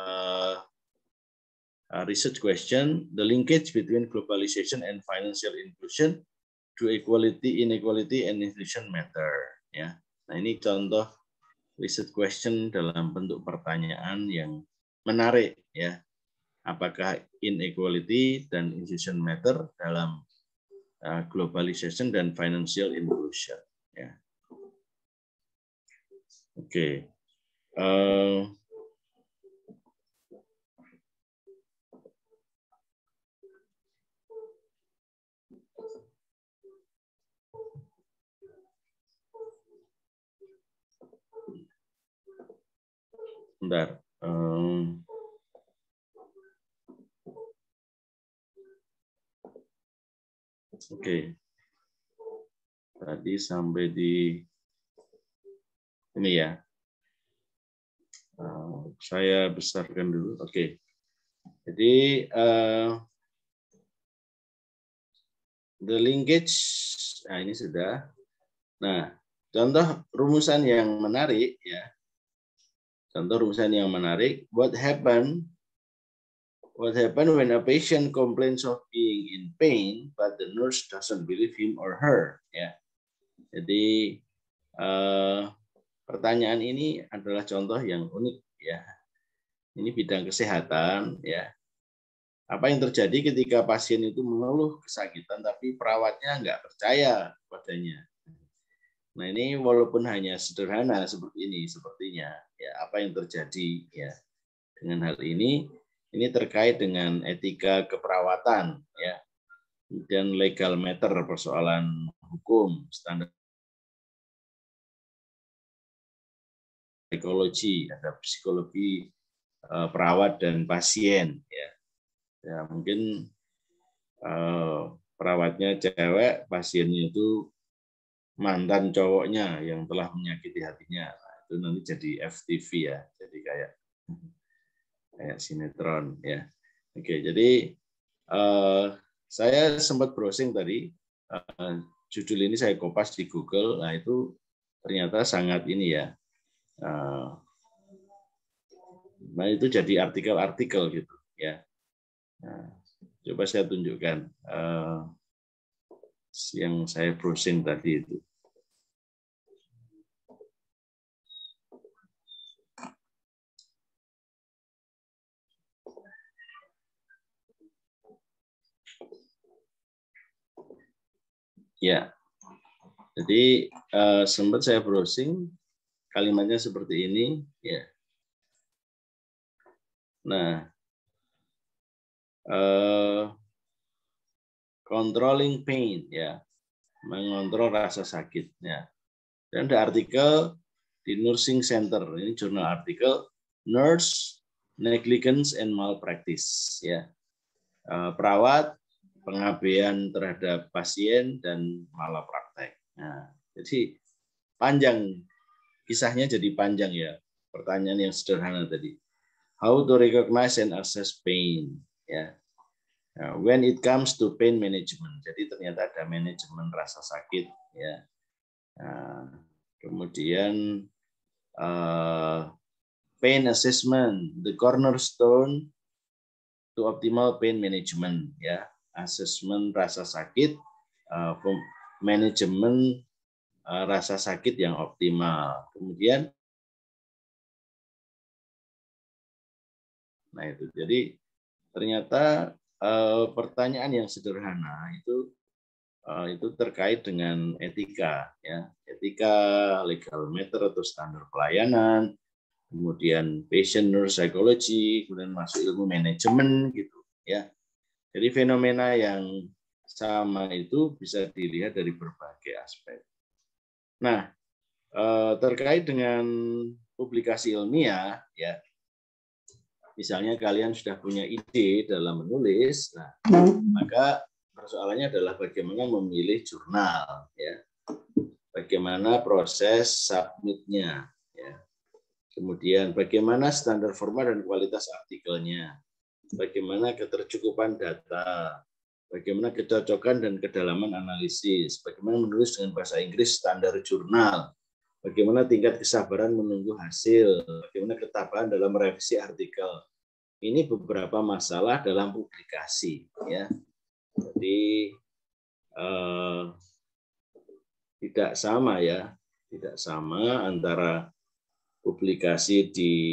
research question, the linkage between globalization and financial inclusion to equality, inequality, and inclusion matter. Ya. Nah, ini contoh research question dalam bentuk pertanyaan yang menarik, ya. Apakah inequality dan inclusion matter dalam globalization dan financial inclusion? Ya. Oke. Bentar. Oke. Tadi sampai di ini ya. Saya besarkan dulu. Oke. Jadi the linkage, nah ini sudah. Nah, contoh rumusan yang menarik ya. Contoh rumusan yang menarik, what happen when a patient complains of being in pain but the nurse doesn't believe him or her, ya. Jadi pertanyaan ini adalah contoh yang unik, ya. Ini bidang kesehatan, ya. Apa yang terjadi ketika pasien itu mengeluh kesakitan tapi perawatnya nggak percaya padanya? Nah, ini walaupun hanya sederhana seperti ini sepertinya, ya, apa yang terjadi ya dengan hal ini terkait dengan etika keperawatan, ya, dan legal matter, persoalan hukum, standar psikologi, ada psikologi perawat dan pasien, ya. Ya mungkin perawatnya cewek, pasiennya itu mantan cowoknya yang telah menyakiti hatinya. Nah, itu nanti jadi FTV ya, jadi kayak sinetron ya. Oke, jadi saya sempat browsing tadi, judul ini saya kopas di Google. Nah itu ternyata sangat ini ya. Nah itu jadi artikel-artikel gitu ya. Nah, coba saya tunjukkan yang saya browsing tadi itu. Ya, jadi sempat saya browsing, kalimatnya seperti ini, ya. Nah, controlling pain, ya, mengontrol rasa sakit, ya. Dan ada artikel di Nursing Center, ini jurnal artikel Nurse Negligence and Malpractice, ya. Perawat pengabaian terhadap pasien dan malapraktek. Nah, jadi panjang kisahnya, jadi panjang ya. Pertanyaan yang sederhana tadi. How to recognize and assess pain, ya. Nah, when it comes to pain management, jadi ternyata ada manajemen rasa sakit, ya. Nah, kemudian pain assessment, the cornerstone to optimal pain management, ya. Asesmen rasa sakit, manajemen rasa sakit yang optimal. Kemudian, nah itu jadi ternyata pertanyaan yang sederhana itu terkait dengan etika, ya, etika, legal matter atau standar pelayanan, kemudian patient nurse psychology, kemudian masuk ilmu manajemen gitu, ya. Jadi fenomena yang sama itu bisa dilihat dari berbagai aspek. Nah, terkait dengan publikasi ilmiah, ya, misalnya kalian sudah punya ide dalam menulis, nah, maka persoalannya adalah bagaimana memilih jurnal, ya, bagaimana proses submitnya, ya. Kemudian bagaimana standar format dan kualitas artikelnya, bagaimana ketercukupan data, bagaimana kecocokan dan kedalaman analisis, bagaimana menulis dengan bahasa Inggris standar jurnal, bagaimana tingkat kesabaran menunggu hasil, bagaimana ketabahan dalam merevisi artikel. Ini beberapa masalah dalam publikasi, ya. Jadi tidak sama, ya, tidak sama antara publikasi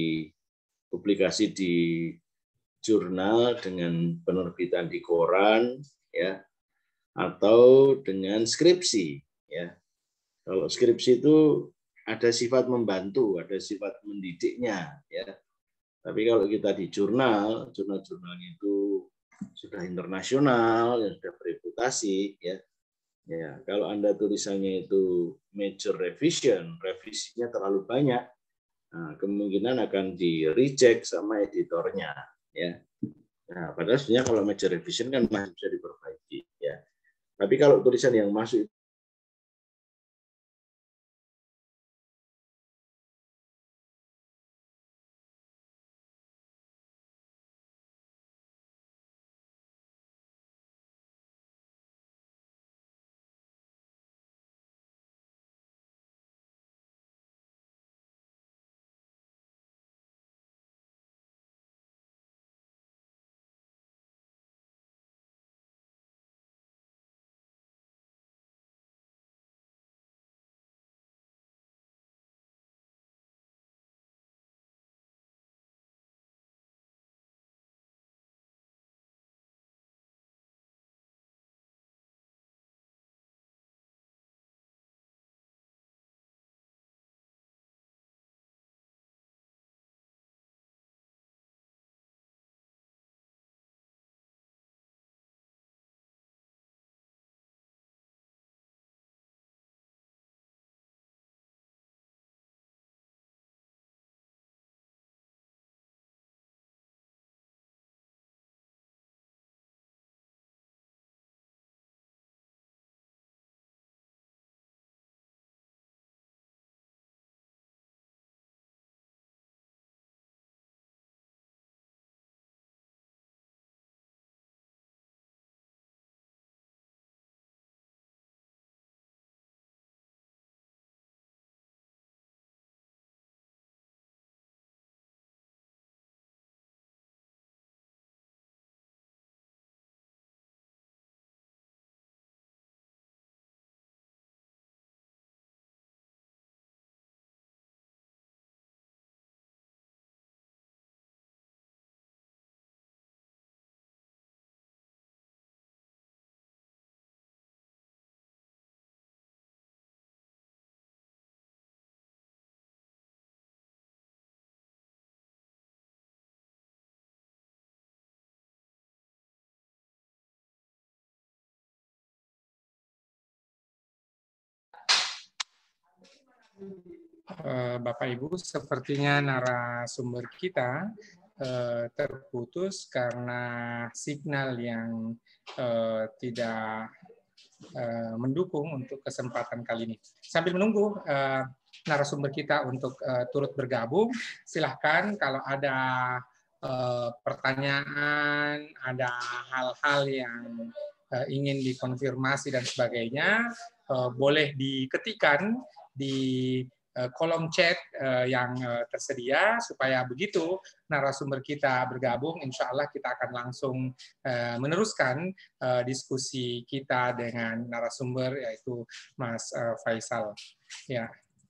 di jurnal dengan penerbitan di koran, ya, atau dengan skripsi, ya. Kalau skripsi itu ada sifat membantu, ada sifat mendidiknya, ya. Tapi kalau kita di jurnal-jurnalnya itu sudah internasional, yang sudah bereputasi, ya. Ya, kalau Anda tulisannya itu major revision, revisinya terlalu banyak, nah, kemungkinan akan di-reject sama editornya, ya. Nah, padahal sebenarnya kalau major revision kan masih bisa diperbaiki, ya. Tapi kalau tulisan yang masuk Bapak Ibu, sepertinya narasumber kita terputus karena signal yang tidak mendukung untuk kesempatan kali ini. Sambil menunggu narasumber kita untuk turut bergabung, silahkan kalau ada pertanyaan, ada hal-hal yang ingin dikonfirmasi dan sebagainya, boleh diketikkan di kolom chat yang tersedia, supaya begitu narasumber kita bergabung, insya Allah kita akan langsung meneruskan diskusi kita dengan narasumber, yaitu Mas Faisal. Ya,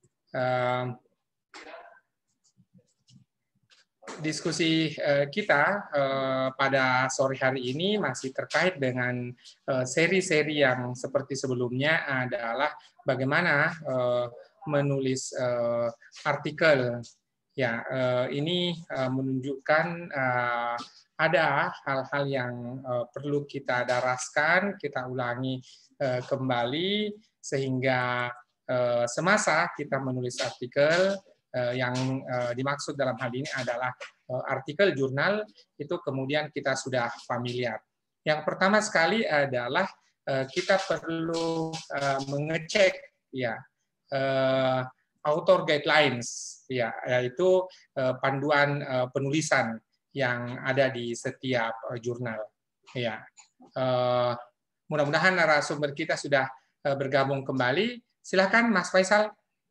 diskusi kita pada sore hari ini masih terkait dengan seri-seri yang seperti sebelumnya, adalah bagaimana menulis artikel. Ya, ini menunjukkan ada hal-hal yang perlu kita daraskan, kita ulangi kembali, sehingga semasa kita menulis artikel, yang dimaksud dalam hal ini adalah artikel jurnal, itu kemudian kita sudah familiar. Yang pertama sekali adalah kita perlu mengecek, ya, author guidelines, ya, yaitu panduan penulisan yang ada di setiap jurnal. Ya, mudah-mudahan narasumber kita sudah bergabung kembali. Silakan, Mas Faisal.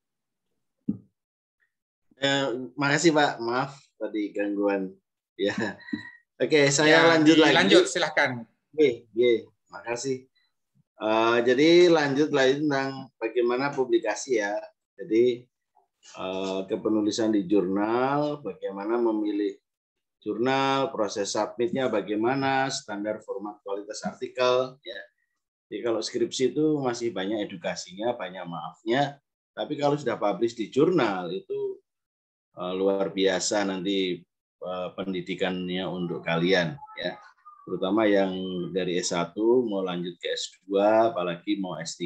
Makasih Pak, maaf tadi gangguan. Ya, oke, saya lanjut lagi. Lanjut, silakan. Oke, makasih. Jadi lanjut lagi tentang bagaimana publikasi ya. Jadi kepenulisan di jurnal, bagaimana memilih jurnal, proses submitnya bagaimana, standar format kualitas artikel. Ya. Jadi kalau skripsi itu masih banyak edukasinya, banyak maafnya. Tapi kalau sudah publish di jurnal itu luar biasa nanti pendidikannya untuk kalian. Ya. Terutama yang dari S1 mau lanjut ke S2, apalagi mau S3,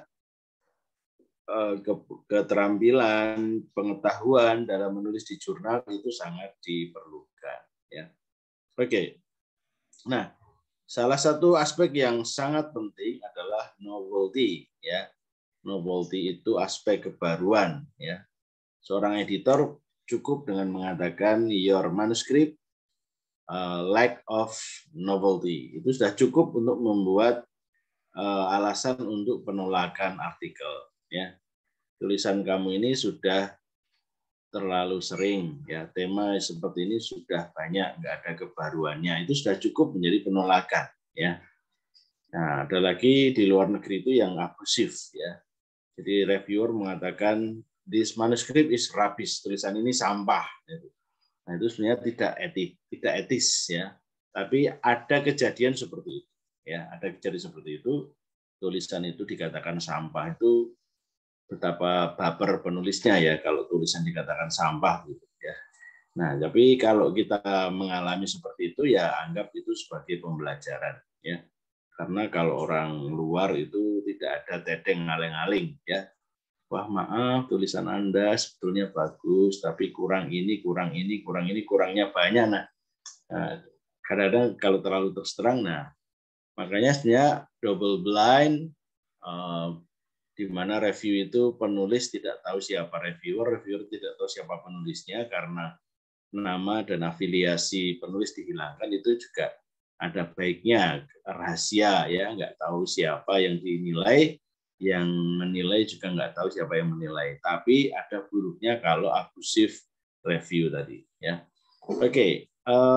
keterampilan, pengetahuan dalam menulis di jurnal itu sangat diperlukan. Ya. Oke. Nah, salah satu aspek yang sangat penting adalah novelty. Ya. Novelty itu aspek kebaruan. Ya. Seorang editor cukup dengan mengatakan your manuscript lack of novelty. Itu sudah cukup untuk membuat alasan untuk penolakan artikel. Ya, tulisan kamu ini sudah terlalu sering, ya tema seperti ini sudah banyak, nggak ada kebaruannya. Itu sudah cukup menjadi penolakan. Ya, nah ada lagi di luar negeri itu yang abusif. Ya, jadi reviewer mengatakan this manuscript is rubbish, tulisan ini sampah. Nah, itu sebenarnya tidak etis ya. Tapi ada kejadian seperti itu. Ya, ada kejadian seperti itu, tulisan itu dikatakan sampah, itu betapa baper penulisnya ya kalau tulisan dikatakan sampah gitu ya. Nah, tapi kalau kita mengalami seperti itu ya anggap itu sebagai pembelajaran ya. Karena kalau orang luar itu tidak ada teteng ngaling-ngaling ya. Wah maaf tulisan Anda sebetulnya bagus, tapi kurang ini, kurangnya banyak. Nah, kadang-kadang kalau terlalu terus terang, nah makanya sebenarnya double blind, di mana review itu penulis tidak tahu siapa reviewer tidak tahu siapa penulisnya karena nama dan afiliasi penulis dihilangkan, itu juga ada baiknya rahasia ya, nggak tahu siapa yang dinilai. Yang menilai juga nggak tahu siapa yang menilai. Tapi ada buruknya kalau abusif review tadi. Ya, oke.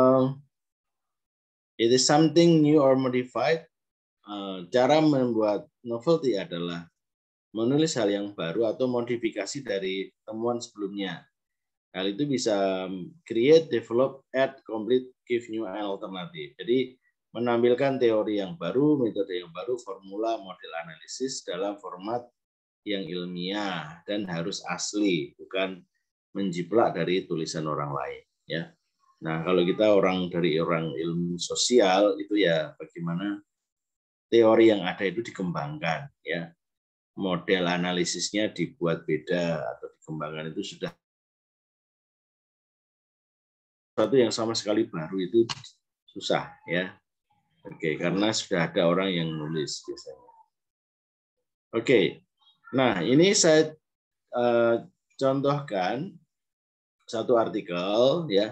It is something new or modified. Cara membuat novelty adalah menulis hal yang baru atau modifikasi dari temuan sebelumnya. Hal itu bisa create, develop, add, complete, give new and alternative. Jadi menampilkan teori yang baru, metode yang baru, formula, model analisis dalam format yang ilmiah dan harus asli, bukan menjiplak dari tulisan orang lain. Ya. Nah, kalau kita dari orang ilmu sosial itu ya bagaimana teori yang ada itu dikembangkan. Ya. Model analisisnya dibuat beda atau dikembangkan, itu sudah sesuatu yang sama sekali baru, itu susah ya. Oke, karena sudah ada orang yang nulis biasanya. Oke, nah ini saya contohkan satu artikel ya.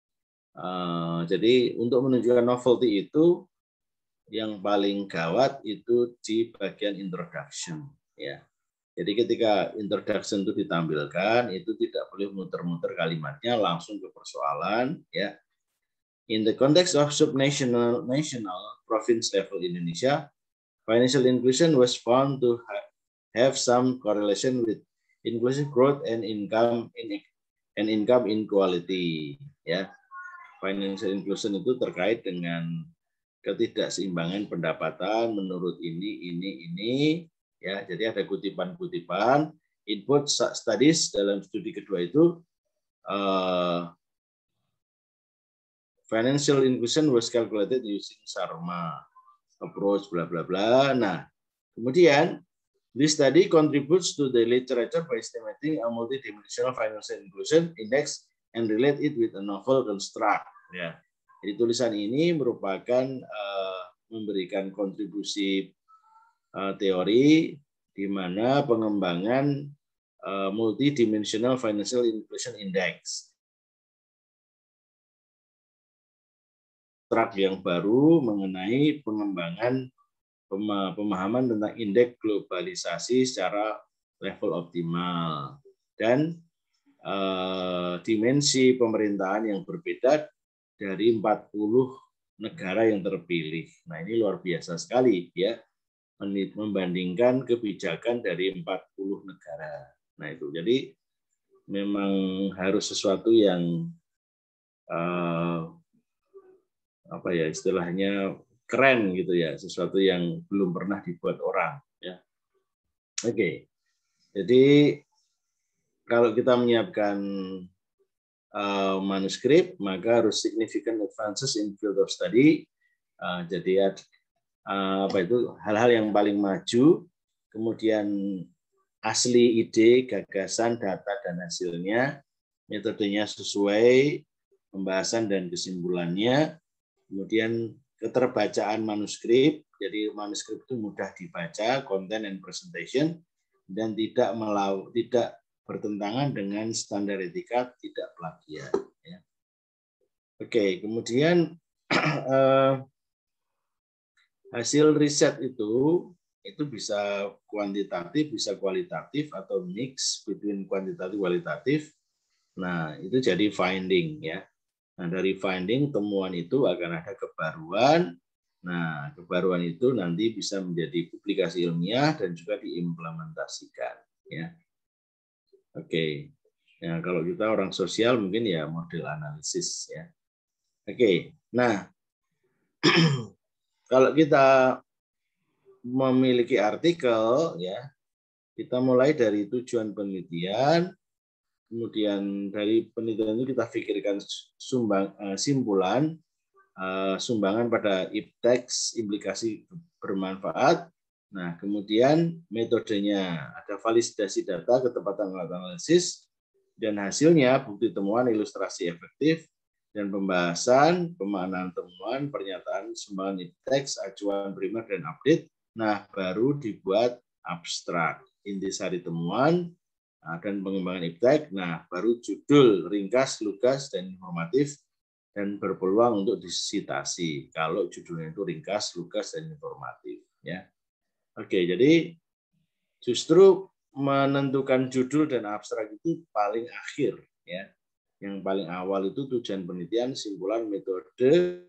Jadi untuk menunjukkan novelty itu yang paling gawat itu di bagian introduction ya. Jadi ketika introduction itu ditampilkan, itu tidak boleh muter-muter kalimatnya, langsung ke persoalan ya. In the context of subnational, national, province level Indonesia, financial inclusion was found to have some correlation with inclusive growth and income inequality. Ya, financial inclusion itu terkait dengan ketidakseimbangan pendapatan menurut ini. Ya, jadi ada kutipan-kutipan. Input studies dalam studi kedua itu. Financial inclusion was calculated using Sharma approach, bla bla bla. Nah, kemudian this study contributes to the literature by estimating a multidimensional financial inclusion index and relate it with a novel construct. Ya, jadi tulisan ini merupakan memberikan kontribusi teori di mana pengembangan Multidimensional Financial Inclusion Index. Abstrak yang baru mengenai pengembangan pemahaman tentang indeks globalisasi secara level optimal dan dimensi pemerintahan yang berbeda dari 40 negara yang terpilih. Nah, ini luar biasa sekali ya, membandingkan kebijakan dari 40 negara. Nah, itu jadi memang harus sesuatu yang apa ya istilahnya keren gitu ya, sesuatu yang belum pernah dibuat orang ya. Oke. Jadi kalau kita menyiapkan manuskrip maka harus significant advances in field of study. Jadi apa itu hal-hal yang paling maju, kemudian asli ide, gagasan, data dan hasilnya, metodenya sesuai, pembahasan dan kesimpulannya. Kemudian keterbacaan manuskrip, jadi manuskrip itu mudah dibaca, content and presentation, dan tidak bertentangan dengan standar etika, tidak plagiat. Ya. Oke, kemudian hasil riset itu bisa kuantitatif, bisa kualitatif, atau mix between kuantitatif kualitatif. Nah, itu jadi finding ya. Nah, dari finding temuan itu akan ada kebaruan. Nah, kebaruan itu nanti bisa menjadi publikasi ilmiah dan juga diimplementasikan. Ya, oke. Nah, kalau kita orang sosial mungkin ya model analisis ya. Oke. Nah, kalau kita memiliki artikel ya, kita mulai dari tujuan penelitian. Kemudian dari penelitian itu kita pikirkan simpulan, sumbangan pada ipteks, implikasi bermanfaat. Nah, kemudian metodenya ada validasi data, ketepatan alat analisis, dan hasilnya bukti temuan, ilustrasi efektif, dan pembahasan, pemaknaan temuan, pernyataan, sumbangan ipteks, acuan primer, dan update. Nah, baru dibuat abstrak, intisari temuan, dan pengembangan iptek. Nah, baru judul ringkas, lugas, dan informatif dan berpeluang untuk disitasi. Kalau judulnya itu ringkas, lugas, dan informatif. Ya, oke. Jadi justru menentukan judul dan abstrak itu paling akhir. Ya, yang paling awal itu tujuan penelitian, simpulan, metode.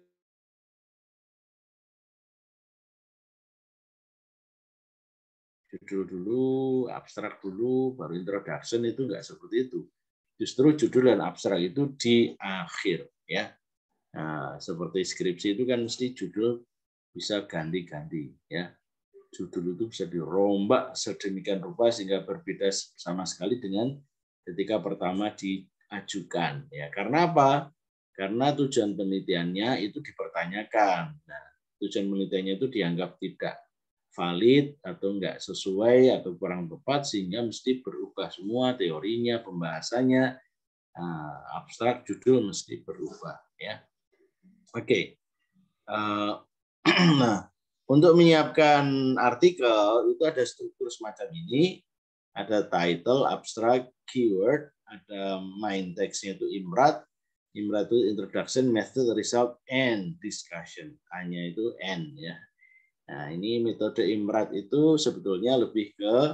Judul dulu, abstrak dulu, baru introduction, itu enggak seperti itu. Justru judul dan abstrak itu di akhir ya. Nah, seperti skripsi itu kan mesti judul bisa ganti-ganti ya. Judul itu bisa dirombak sedemikian rupa sehingga berbeda sama sekali dengan ketika pertama diajukan ya. Karena apa? Karena tujuan penelitiannya itu dipertanyakan. Nah, tujuan penelitiannya itu dianggap tidak valid atau enggak sesuai atau kurang tepat sehingga mesti berubah semua teorinya, pembahasannya, abstrak, judul mesti berubah ya. Oke. Nah, untuk menyiapkan artikel itu ada struktur semacam ini, ada title, abstract, keyword, ada main text-nya itu imrat. Imrat itu introduction, method, result, and discussion. Hanya itu N ya. Nah, ini metode imrat itu sebetulnya lebih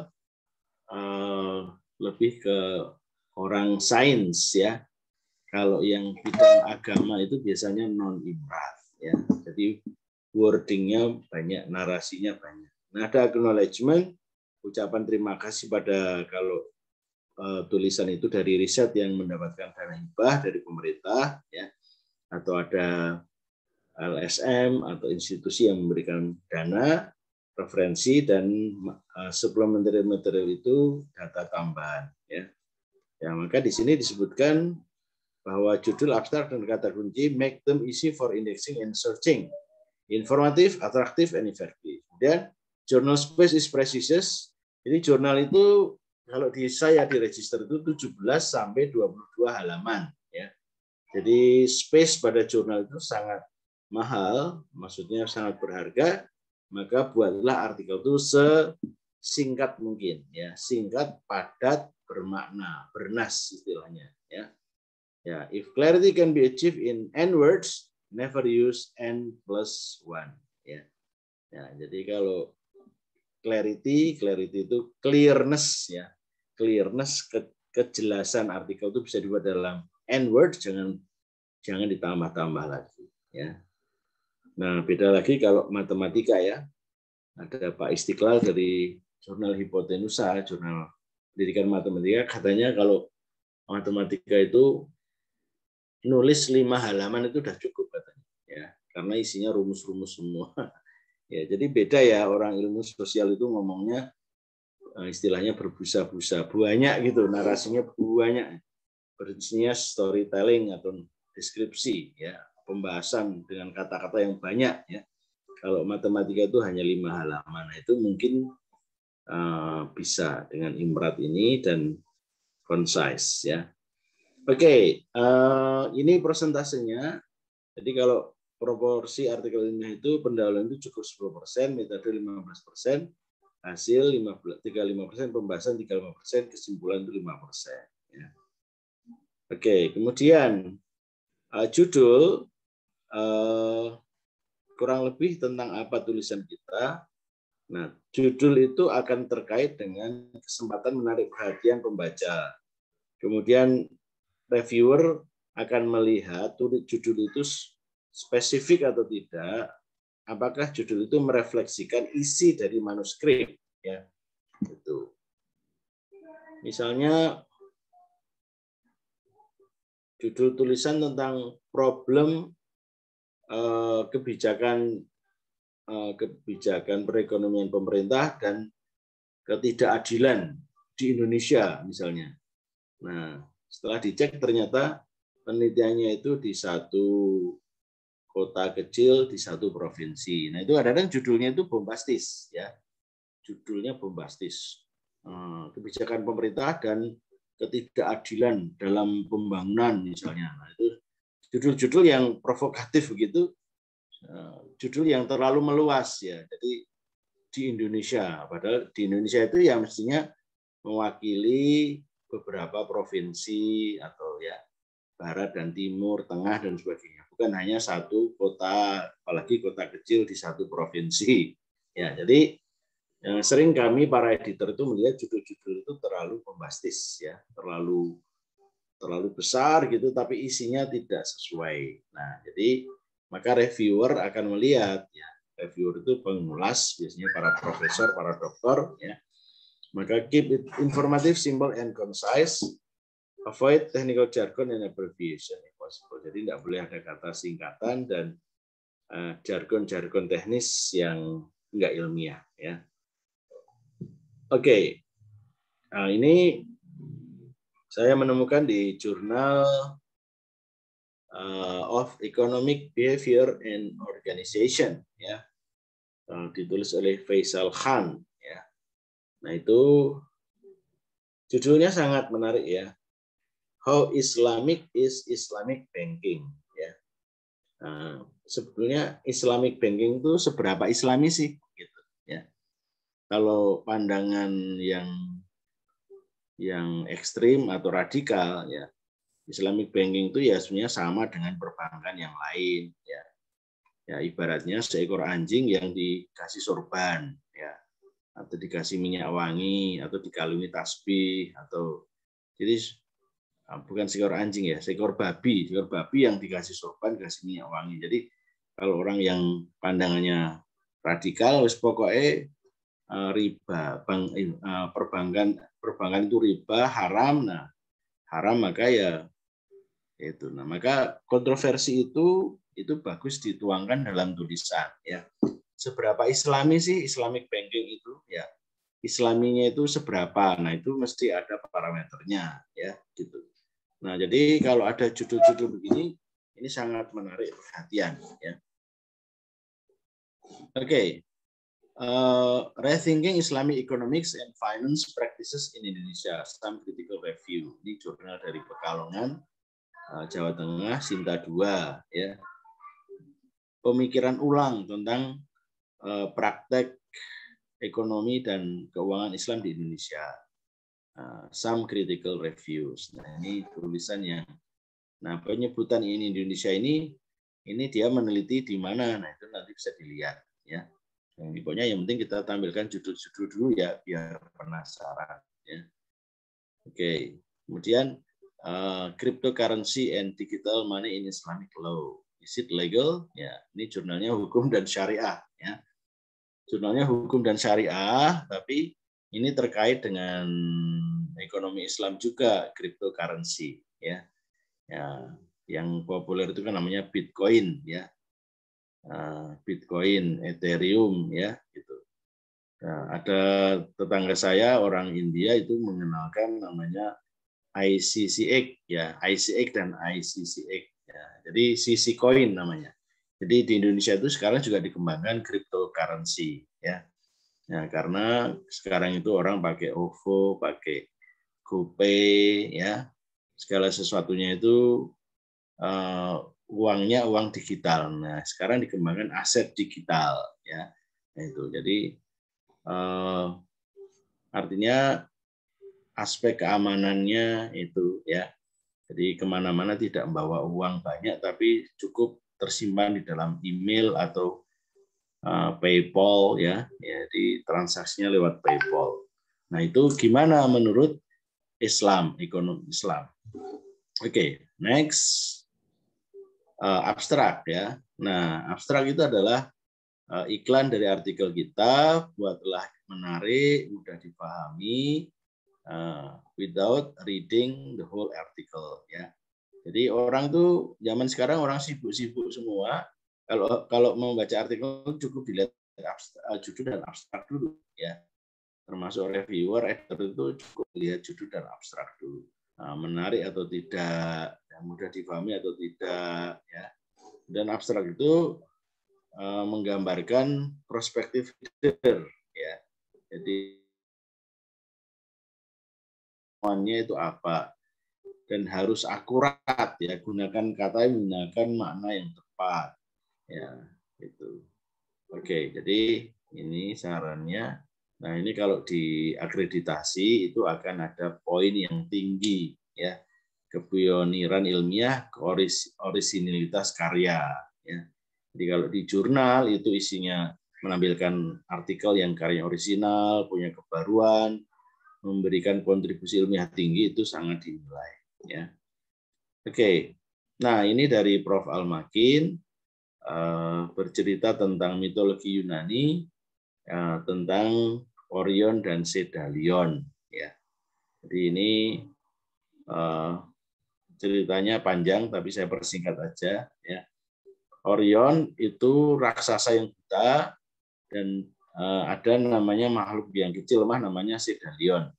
ke orang sains ya. Kalau yang bidang agama itu biasanya non imrat ya. Jadi wordingnya banyak, narasinya banyak. Nah, ada acknowledgement, ucapan terima kasih pada kalau tulisan itu dari riset yang mendapatkan dana hibah dari pemerintah ya, atau ada LSM atau institusi yang memberikan dana, referensi, dan supplementary material itu data tambahan ya. Ya, maka di sini disebutkan bahwa judul, abstrak, dan kata kunci make them easy for indexing and searching, informative, attractive, and effective. Dan journal space is precious. Jadi jurnal itu kalau saya di register itu 17 sampai 22 halaman ya. Jadi space pada jurnal itu sangat mahal, maksudnya sangat berharga, maka buatlah artikel itu sesingkat mungkin ya, singkat, padat, bermakna, bernas istilahnya. Ya, ya. If clarity can be achieved in n words, never use n+1. Ya, ya. Jadi kalau clarity itu clearness, ya, clearness, kejelasan artikel itu bisa dibuat dalam n words, jangan ditambah-tambah lagi. Ya. Nah, beda lagi kalau matematika, ya. Ada Pak Istiqlal dari Jurnal Hipotenusa, Jurnal Pendidikan Matematika, katanya kalau matematika itu nulis 5 halaman itu udah cukup katanya, ya, karena isinya rumus-rumus semua. Ya, jadi beda ya, orang ilmu sosial itu ngomongnya istilahnya berbusa-busa, banyak gitu, narasinya banyak, berisinya storytelling atau deskripsi, ya, pembahasan dengan kata-kata yang banyak, ya. Kalau matematika itu hanya 5 halaman, nah, itu mungkin bisa dengan imrat ini dan concise, ya. Oke, ini persentasenya. Jadi kalau proporsi artikel ilmiah itu pendahuluan itu cukup 10%, metode 15%, hasil 35%, pembahasan 35%, kesimpulan itu 5%. Ya. Oke, kemudian judul kurang lebih tentang apa tulisan kita. Nah, judul itu akan terkait dengan kesempatan menarik perhatian pembaca. Kemudian reviewer akan melihat judul itu spesifik atau tidak, apakah judul itu merefleksikan isi dari manuskrip, ya. Itu. Misalnya judul tulisan tentang problem kebijakan perekonomian pemerintah dan ketidakadilan di Indonesia misalnya. Nah, setelah dicek ternyata penelitiannya itu di satu kota kecil di satu provinsi. Nah, itu kadang-kadang judulnya itu bombastis, ya. Judulnya bombastis. Kebijakan pemerintah dan ketidakadilan dalam pembangunan misalnya. Nah, itu judul-judul yang provokatif begitu. Judul yang terlalu meluas, ya. Jadi di Indonesia, padahal di Indonesia itu yang mestinya mewakili beberapa provinsi atau ya barat dan timur, tengah dan sebagainya. Bukan hanya satu kota, apalagi kota kecil di satu provinsi. Ya, jadi sering kami para editor itu melihat judul-judul itu terlalu bombastis, ya, terlalu besar gitu, tapi isinya tidak sesuai. Nah, jadi maka reviewer akan melihat, ya, reviewer itu pengulas, biasanya para profesor, para doktor, ya. Maka keep it informative, simple, and concise. Avoid technical jargon and abbreviation if possible. Jadi tidak boleh ada kata singkatan dan jargon-jargon teknis yang enggak ilmiah, ya. Oke. Nah, ini saya menemukan di Journal of Economic Behavior and Organization, ya, ditulis oleh Faisal Khan, ya. Nah, itu judulnya sangat menarik, ya. How Islamic is Islamic Banking, ya. Nah, sebetulnya Islamic Banking itu seberapa Islami sih, gitu, ya. Kalau pandangan yang ekstrim atau radikal, ya, Islamic banking itu ya sebenarnya sama dengan perbankan yang lain, ya. Ya, ibaratnya seekor anjing yang dikasih sorban, ya, atau dikasih minyak wangi atau dikalungi tasbih, atau jadi bukan seekor anjing, ya, seekor babi yang dikasih sorban, dikasih minyak wangi. Jadi kalau orang yang pandangannya radikal, wis pokoknya riba, perbankan itu riba, haram. Nah, haram maka ya itu. Nah, maka kontroversi itu bagus dituangkan dalam tulisan, ya. Seberapa Islami sih Islamic banking itu, ya. Islaminya itu seberapa? Nah, itu mesti ada parameternya, ya, gitu. Nah, jadi kalau ada judul-judul begini, ini sangat menarik perhatian, ya. Oke. Rethinking Islamic Economics and Finance Practices in Indonesia, Some Critical Review. Ini jurnal dari Pekalongan, Jawa Tengah, Sinta 2, ya. Pemikiran ulang tentang praktek ekonomi dan keuangan Islam di Indonesia. some critical reviews. Nah, ini tulisan yang, nah penyebutan ini Indonesia ini dia meneliti di mana. Nah, itu nanti bisa dilihat ya. Yang pokoknya yang penting kita tampilkan judul-judul dulu ya biar penasaran ya. Oke, kemudian cryptocurrency and digital money in Islamic law. Is it legal? Ya, ini jurnalnya hukum dan syariah ya. Jurnalnya hukum dan syariah, tapi ini terkait dengan ekonomi Islam juga, cryptocurrency ya. Ya, yang populer itu kan namanya Bitcoin ya. Bitcoin, Ethereum ya gitu. Nah, ada tetangga saya orang India itu mengenalkan namanya ICCX ya, ICX dan ICCX ya. Jadi CC coin namanya. Jadi di Indonesia itu sekarang juga dikembangkan cryptocurrency ya. Nah, karena sekarang itu orang pakai OVO, pakai GoPay ya. Segala sesuatunya itu uangnya uang digital. Nah, sekarang dikembangkan aset digital ya. Nah, itu. Jadi artinya aspek keamanannya itu ya. Jadi kemana-mana tidak membawa uang banyak, tapi cukup tersimpan di dalam email atau PayPal ya. Jadi transaksinya lewat PayPal. Nah, itu gimana menurut Islam, ekonomi Islam? Oke, next. Abstrak ya. Nah, abstrak itu adalah iklan dari artikel kita, buatlah menarik, mudah dipahami, without reading the whole article ya. Jadi orang tuh zaman sekarang orang sibuk-sibuk semua. Kalau membaca artikel cukup dilihat judul dan abstrak dulu ya. Termasuk reviewer, editor itu cukup lihat judul dan abstrak dulu. Menarik atau tidak, mudah dipahami atau tidak ya. Dan abstrak itu menggambarkan perspektif leader ya. Jadi semuanya itu apa dan harus akurat ya, gunakan kata yang menggunakan makna yang tepat ya itu. Oke, jadi ini sarannya. Nah, ini kalau di akreditasi itu akan ada poin yang tinggi ya, kepioniran ilmiah, orisinilitas karya ya. Jadi kalau di jurnal itu isinya menampilkan artikel yang karya orisinal, punya kebaruan, memberikan kontribusi ilmiah tinggi, itu sangat dinilai ya. Oke. Nah, ini dari Prof. Al-Makin bercerita tentang mitologi Yunani, tentang Orion dan Sedalion ya. Jadi ini ceritanya panjang tapi saya persingkat aja ya. Orion itu raksasa yang buta dan ada namanya makhluk yang kecil lemah namanya Sedalion.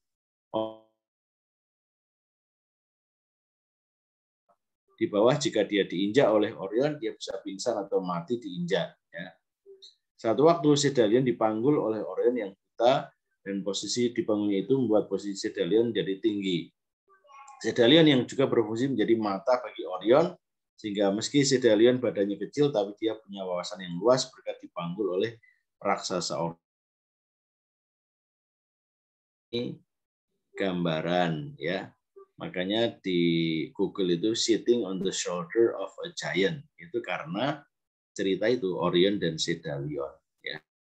Di bawah jika dia diinjak oleh Orion dia bisa pingsan atau mati diinjak ya. Satu waktu Sedalion dipanggul oleh Orion yang buta dan posisi dipanggulnya itu membuat posisi Sedalion jadi tinggi. Sedalion yang juga berfungsi menjadi mata bagi Orion, sehingga meski Sedalion badannya kecil tapi dia punya wawasan yang luas berkat dipanggul oleh raksasa Orion. Ini gambaran ya. Makanya di Google itu sitting on the shoulder of a giant. Itu karena cerita itu Orion dan Sedalion ya.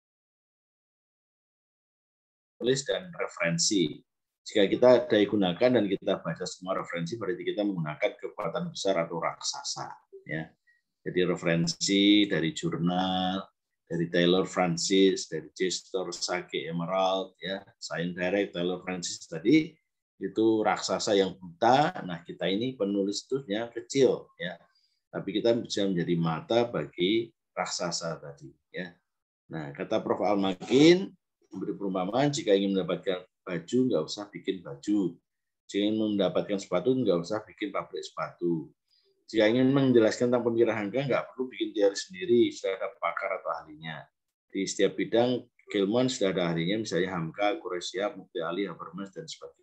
Tulis dan referensi. Jika kita daya gunakan dan kita baca semua referensi, berarti kita menggunakan kekuatan besar atau raksasa ya. Jadi referensi dari jurnal, dari Taylor Francis, dari Chester Sake Emerald ya, Science Direct Taylor Francis tadi itu raksasa yang buta. Nah, kita ini penulis itu kecil ya. Tapi kita bisa menjadi mata bagi raksasa tadi ya. Nah, kata Prof. Al-Makin memberi perumpamaan, jika ingin mendapatkan baju nggak usah bikin baju. Jika ingin mendapatkan sepatu nggak usah bikin pabrik sepatu. Jika ingin menjelaskan tentang pemikiran Hamka nggak perlu bikin teori sendiri, sudah ada pakar atau ahlinya. Di setiap bidang keilmuan sudah ada ahlinya, misalnya Hamka, Quraisyah, Mufti Ali, Habermas dan sebagainya.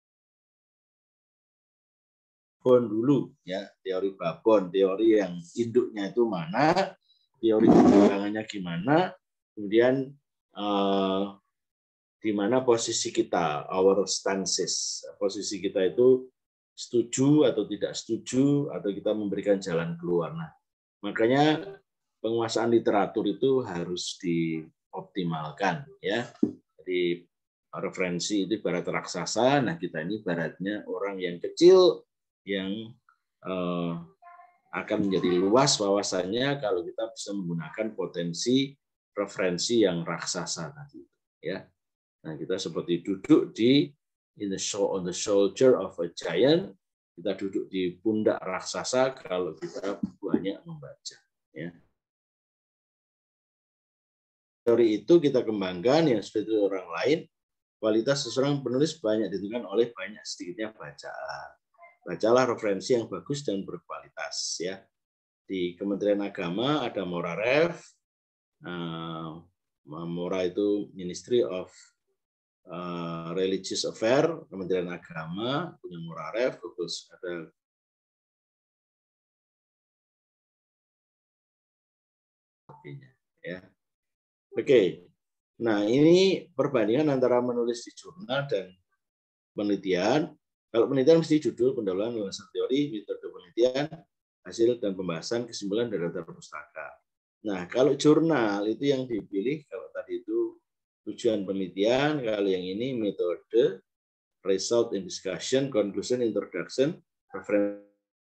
Babon dulu ya, teori babon, teori yang induknya itu mana, teori perkembangannya gimana, kemudian di mana posisi kita, our stances, posisi kita itu setuju atau tidak setuju, atau kita memberikan jalan keluar. Nah, makanya penguasaan literatur itu harus dioptimalkan, ya. Jadi referensi itu ibarat raksasa, nah kita ini ibaratnya orang yang kecil yang akan menjadi luas wawasannya kalau kita bisa menggunakan potensi referensi yang raksasa tadi, ya. Nah, kita seperti duduk on the shoulder of a giant, kita duduk di pundak raksasa kalau kita banyak membaca, ya. Teori itu kita kembangkan yang sudah itu orang lain. Kualitas seseorang penulis banyak ditentukan oleh banyak sedikitnya bacaan. Bacalah referensi yang bagus dan berkualitas, ya. Di Kementerian Agama ada Morarev. Mora itu Ministry of Religious Affairs, Kementerian Agama punya Morarev, terus ada ya. Oke. Nah, ini perbandingan antara menulis di jurnal dan penelitian. Kalau penelitian mesti judul, pendahuluan, landasan teori, metode penelitian, hasil dan pembahasan, kesimpulan dari daftar pustaka. Nah, kalau jurnal itu yang dipilih, kalau tadi itu tujuan penelitian, kalau yang ini metode, result in discussion, conclusion, introduction, reference,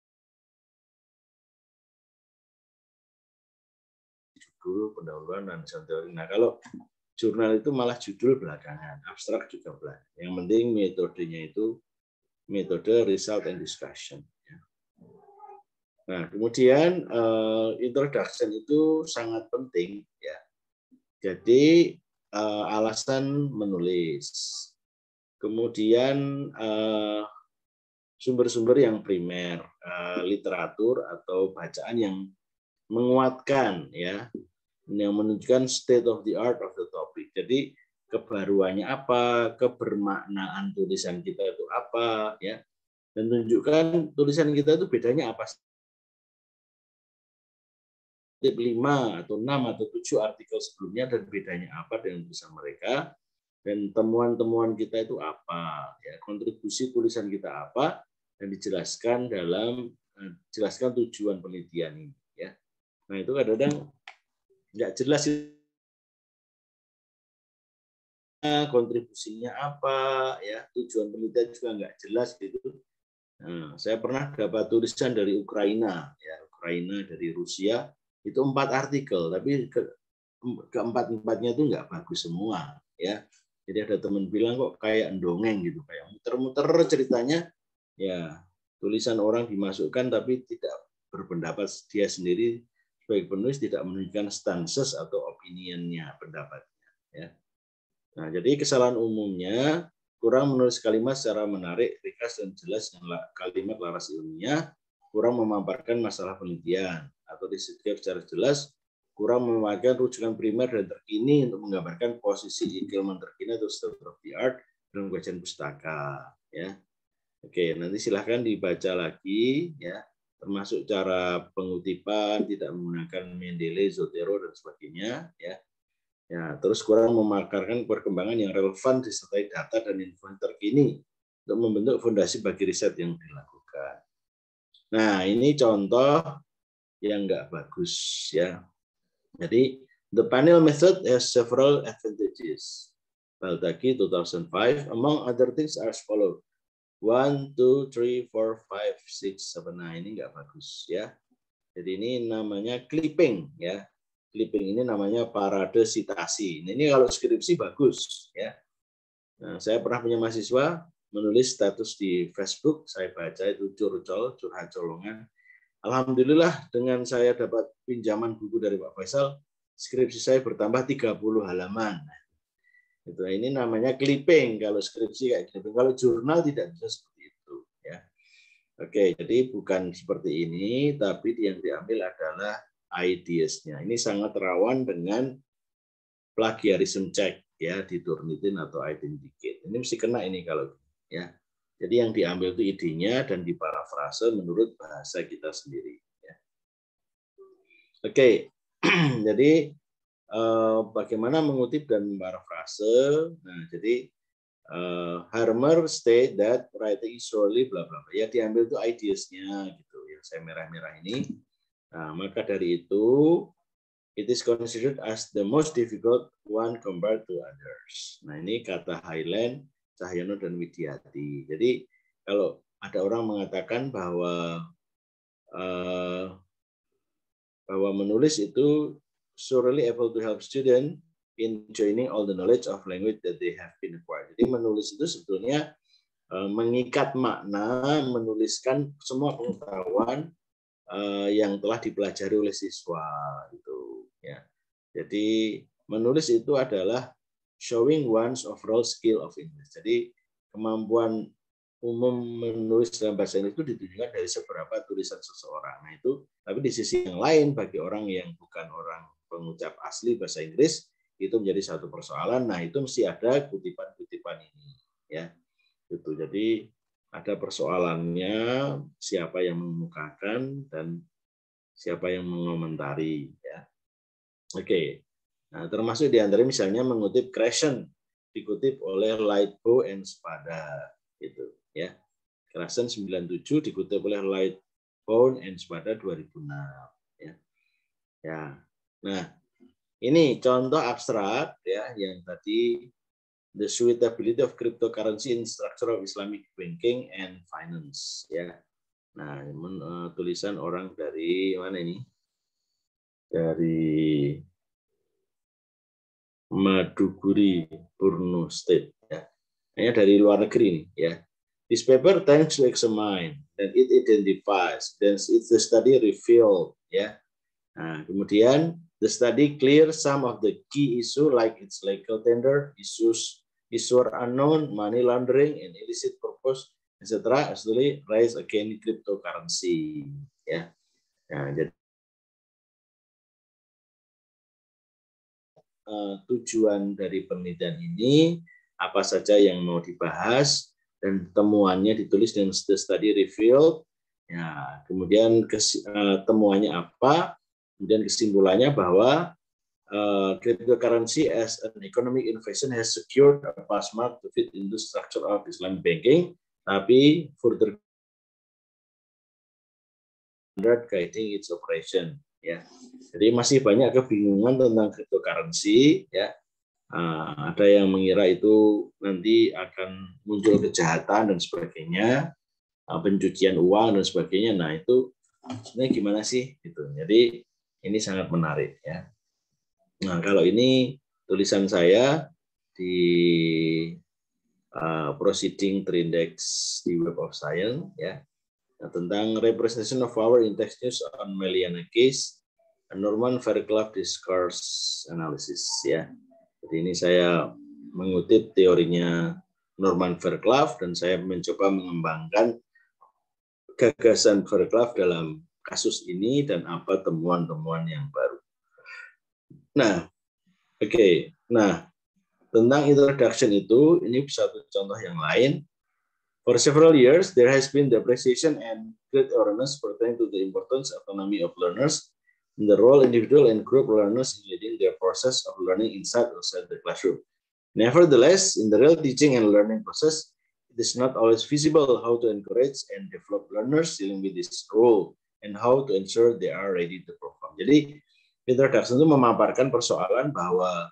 judul, pendahuluan, landasan teori. Nah, kalau jurnal itu malah judul belakangan, abstrak juga belakangan. Yang penting metodenya itu metode result and discussion. Nah, kemudian introduction itu sangat penting, ya. Jadi alasan menulis, kemudian sumber-sumber yang primer, literatur atau bacaan yang menguatkan, ya, yang menunjukkan state of the art of the topic. Jadi kebaruannya apa, kebermaknaan tulisan kita itu apa, ya, dan tunjukkan tulisan kita itu bedanya apa. 5 atau 6 atau 7 artikel sebelumnya dan bedanya apa dengan tulisan mereka, dan temuan-temuan kita itu apa, ya, kontribusi tulisan kita apa, dan dijelaskan dalam jelaskan tujuan penelitian ini, ya. Nah, itu kadang-kadang nggak jelas kontribusinya apa, ya, tujuan penelitian juga nggak jelas gitu. Nah, saya pernah dapat tulisan dari Ukraina, ya, Ukraina dari Rusia, itu 4 artikel, tapi keempat-empatnya itu nggak bagus semua, ya. Jadi ada teman bilang kok kayak dongeng gitu, kayak muter-muter ceritanya, ya, tulisan orang dimasukkan tapi tidak berpendapat dia sendiri sebagai penulis, tidak menunjukkan stances atau opinion-nya, pendapatnya, ya. Nah, jadi kesalahan umumnya kurang menulis kalimat secara menarik, ringkas dan jelas dengan kalimat laras ilmiah, kurang memaparkan masalah penelitian, atau disebutkan secara jelas, kurang memakai rujukan primer dan terkini untuk menggambarkan posisi ilmuwan terkini atau state of the art dalam kajian pustaka, ya. Oke, nanti silahkan dibaca lagi, ya, termasuk cara pengutipan, tidak menggunakan Mendeley, Zotero dan sebagainya, ya. Ya, terus kurang memaparkan perkembangan yang relevan disertai data dan info terkini untuk membentuk fondasi bagi riset yang dilakukan. Nah, ini contoh yang nggak bagus, ya. Jadi, the panel method has several advantages. Baldacci 2005, among other things are as follows. 1, 2, 3, 4, 5, 6, 7. Nah, ini nggak bagus, ya. Jadi ini namanya clipping, ya. Clipping ini namanya parade sitasi. Ini kalau skripsi bagus, ya. Nah, saya pernah punya mahasiswa menulis status di Facebook, saya baca itu curhat colongan. Alhamdulillah dengan saya dapat pinjaman buku dari Pak Faisal, skripsi saya bertambah 30 halaman. Itu ini namanya clipping kalau skripsi kayak gitu. Kalau jurnal tidak bisa seperti itu, ya. Oke, jadi bukan seperti ini, tapi yang diambil adalah ideas-nya. Ini sangat rawan dengan plagiarism check, ya, di Turnitin atau Identicate. Ini mesti kena ini kalau, ya. Jadi yang diambil itu idenya dan diparafrase menurut bahasa kita sendiri, ya. Oke. Jadi bagaimana mengutip dan memparafrase. Nah, jadi Harmer state that writing is solely bla bla bla. Ya diambil itu ideas-nya gitu yang saya merah-merah ini. Nah, maka dari itu it is considered as the most difficult one compared to others. Nah, ini kata Highland, Cahyono dan Widiati. Jadi kalau ada orang mengatakan bahwa menulis itu surely able to help student in joining all the knowledge of language that they have been acquired. Jadi menulis itu sebetulnya mengikat makna, menuliskan semua pengetahuan yang telah dipelajari oleh siswa itu. Ya. Jadi menulis itu adalah showing one's overall skill of English. Jadi kemampuan umum menulis dalam bahasa Inggris itu ditunjukkan dari seberapa tulisan seseorang. Nah itu, tapi di sisi yang lain bagi orang yang bukan orang pengucap asli bahasa Inggris itu menjadi satu persoalan. Nah itu mesti ada kutipan-kutipan ini, ya. Itu jadi ada persoalannya siapa yang mengemukakan dan siapa yang mengomentari, ya. Oke. Nah termasuk di antara misalnya mengutip Crescent dikutip oleh Lightbow and Spada, gitu. Ya, Crescent 97 dikutip oleh Lightbow and Spada 2006. Ya. Nah, ini contoh abstrak ya yang tadi the suitability of cryptocurrency in structure of Islamic banking and finance ya. Nah, tulisan orang dari mana ini? Dari Maduguri, Borno State ya. Ini dari luar negeri nih ya. This paper tends to examine, then it identifies, then it's the study revealed, ya. Nah, kemudian the study clear some of the key issue like its legal tender, issuer unknown, money laundering, and illicit purpose, etc. Actually raise against cryptocurrency, ya. Nah, jadi tujuan dari penelitian ini apa saja yang mau dibahas dan temuannya ditulis dengan the study revealed. Ya, kemudian temuannya apa? Kemudian kesimpulannya bahwa cryptocurrency as an economic innovation has secured a pass mark to fit into structure of Islamic banking, tapi further guiding its operation. Ya, jadi masih banyak kebingungan tentang cryptocurrency. Ya, ada yang mengira itu nanti akan muncul kejahatan dan sebagainya, pencucian uang dan sebagainya. Nah itu sebenarnya gimana sih? Gitu. Jadi ini sangat menarik ya. Nah kalau ini tulisan saya di Proceeding Trindex di Web of Science ya, tentang representation of power in text news on Meliana case, Norman Fairclough discourse analysis ya. Jadi ini saya mengutip teorinya Norman Fairclough dan saya mencoba mengembangkan gagasan Fairclough dalam kasus ini dan apa temuan-temuan yang baru. Nah, oke. Nah, tentang introduction itu, ini satu contoh yang lain. For several years, there has been the appreciation and great awareness pertaining to the importance of autonomy of learners and the role individual and group learners in leading their process of learning inside or outside the classroom. Nevertheless, in the real teaching and learning process, it is not always feasible how to encourage and develop learners dealing with this role and how to ensure they are ready to perform. Jadi, introduction itu memaparkan persoalan bahwa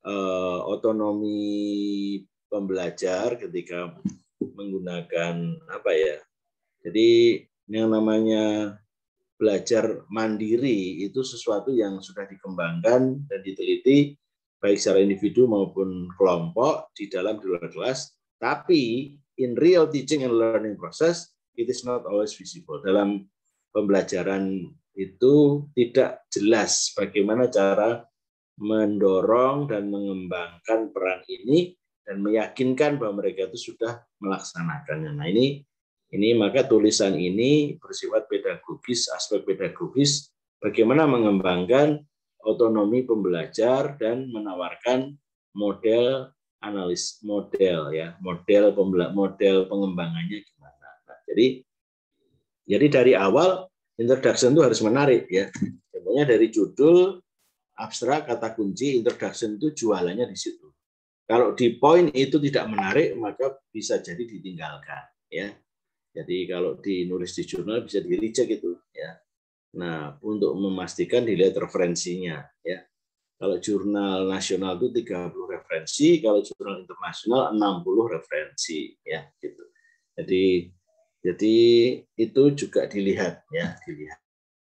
otonomi pembelajar ketika menggunakan apa ya? Jadi yang namanya belajar mandiri itu sesuatu yang sudah dikembangkan dan diteliti baik secara individu maupun kelompok di dalam di luar kelas, tapi in real teaching and learning process it is not always visible. Dalam pembelajaran itu tidak jelas bagaimana cara mendorong dan mengembangkan peran ini dan meyakinkan bahwa mereka itu sudah melaksanakannya. Nah ini maka tulisan ini bersifat pedagogis, aspek pedagogis, bagaimana mengembangkan otonomi pembelajar dan menawarkan model analis model ya, model pengembangannya gimana. Nah, jadi dari awal introduction itu harus menarik ya. Contohnya dari judul abstrak, kata kunci, introduction itu jualannya di situ. Kalau di point itu tidak menarik, maka bisa jadi ditinggalkan. Ya, jadi kalau dinulis di jurnal bisa di reject itu. Ya, nah untuk memastikan dilihat referensinya. Ya, kalau jurnal nasional itu 30 referensi, kalau jurnal internasional 60 referensi. Ya, gitu. Jadi itu juga dilihat. Ya, dilihat.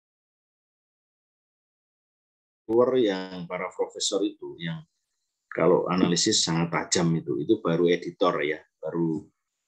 Yang para profesor itu yang kalau analisis sangat tajam itu baru editor ya, baru.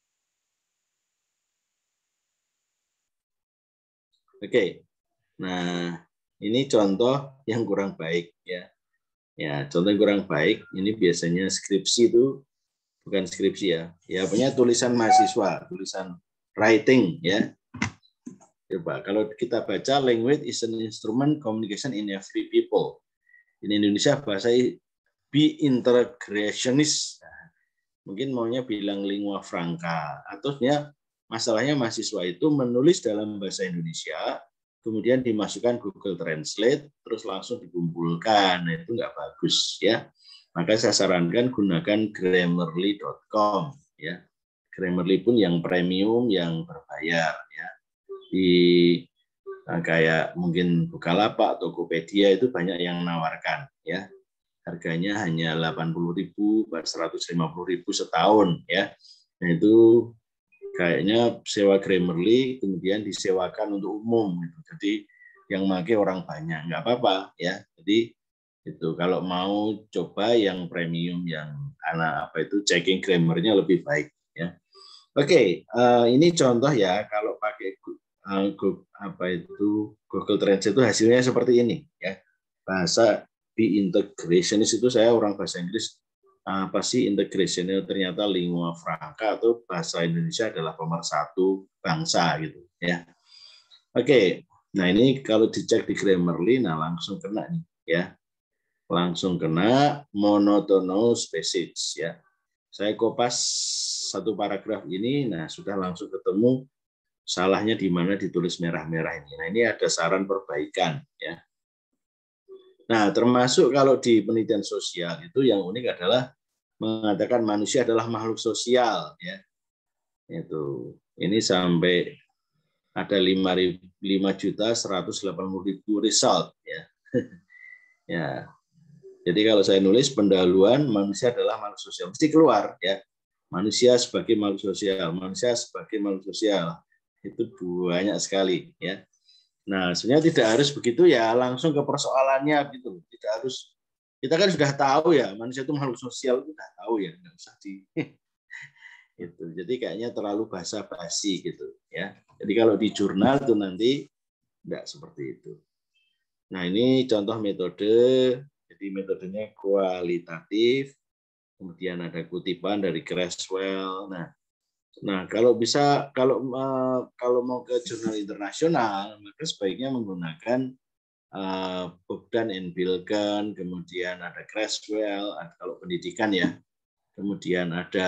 Oke. Nah, ini contoh yang kurang baik ya. Ya, contoh yang kurang baik ini biasanya skripsi itu bukan skripsi ya. Ya punya tulisan mahasiswa, tulisan writing ya. Coba kalau kita baca language is an instrument communication in every people. In Indonesia bahasa be integrationist. Mungkin maunya bilang lingua franca, atau masalahnya mahasiswa itu menulis dalam bahasa Indonesia, kemudian dimasukkan Google Translate, terus langsung dikumpulkan. Nah, itu nggak bagus ya. Maka saya sarankan gunakan Grammarly.com ya. Grammarly pun yang premium, yang berbayar ya. Di kayak mungkin Bukalapak, Tokopedia itu banyak yang menawarkan ya. Harganya hanya 80.000, 150.000 setahun ya. Nah itu kayaknya sewa Grammarly kemudian disewakan untuk umum gitu. Jadi yang pakai orang banyak, nggak apa-apa ya. Jadi itu kalau mau coba yang premium, yang checking grammarnya lebih baik ya. Oke, ini contoh ya kalau pakai Google Translate itu hasilnya seperti ini ya. Bahasa be integrationist itu saya orang bahasa Inggris, apa sih integrationnya, ternyata lingua franca atau bahasa Indonesia adalah pemersatu bangsa gitu ya. Oke, nah ini kalau dicek di Grammarly, nah langsung kena nih ya, langsung kena monotonous passage ya. Saya kopas satu paragraf ini, nah sudah langsung ketemu salahnya di mana ditulis merah-merah ini. Nah ini ada saran perbaikan ya. Nah, termasuk kalau di penelitian sosial itu yang unik adalah mengatakan manusia adalah makhluk sosial ya. Itu ini sampai ada 5.180.000 result ya. Ya. Jadi kalau saya nulis pendahuluan manusia adalah makhluk sosial mesti keluar ya. Manusia sebagai makhluk sosial, manusia sebagai makhluk sosial. Itu banyak sekali ya. Nah, sebenarnya tidak harus begitu ya, langsung ke persoalannya gitu. Tidak harus, kita kan sudah tahu ya, manusia itu makhluk sosial, itu sudah tahu ya, nggak usah di itu. Jadi kayaknya terlalu basa-basi gitu ya. Jadi kalau di jurnal itu nanti tidak seperti itu. Nah, ini contoh metode. Jadi metodenya kualitatif. Kemudian ada kutipan dari Creswell. Nah, kalau bisa, kalau mau ke jurnal internasional, maka sebaiknya menggunakan Bogdan and Bilgen, kemudian ada Creswell, kalau pendidikan ya, kemudian ada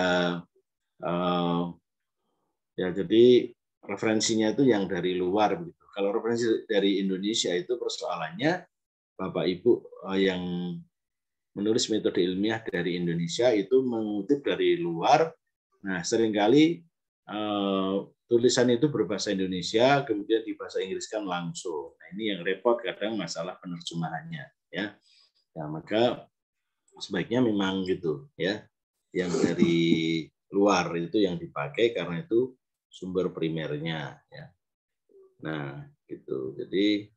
ya jadi referensinya itu yang dari luar begitu. Kalau referensi dari Indonesia itu persoalannya Bapak Ibu yang menulis metode ilmiah dari Indonesia itu mengutip dari luar. Nah, seringkali tulisan itu berbahasa Indonesia, kemudian di bahasa Inggris kan langsung. Nah, ini yang repot kadang masalah penerjemahannya. Ya, nah, maka sebaiknya memang gitu ya, yang dari luar itu yang dipakai karena itu sumber primernya. Ya. Nah, gitu. Jadi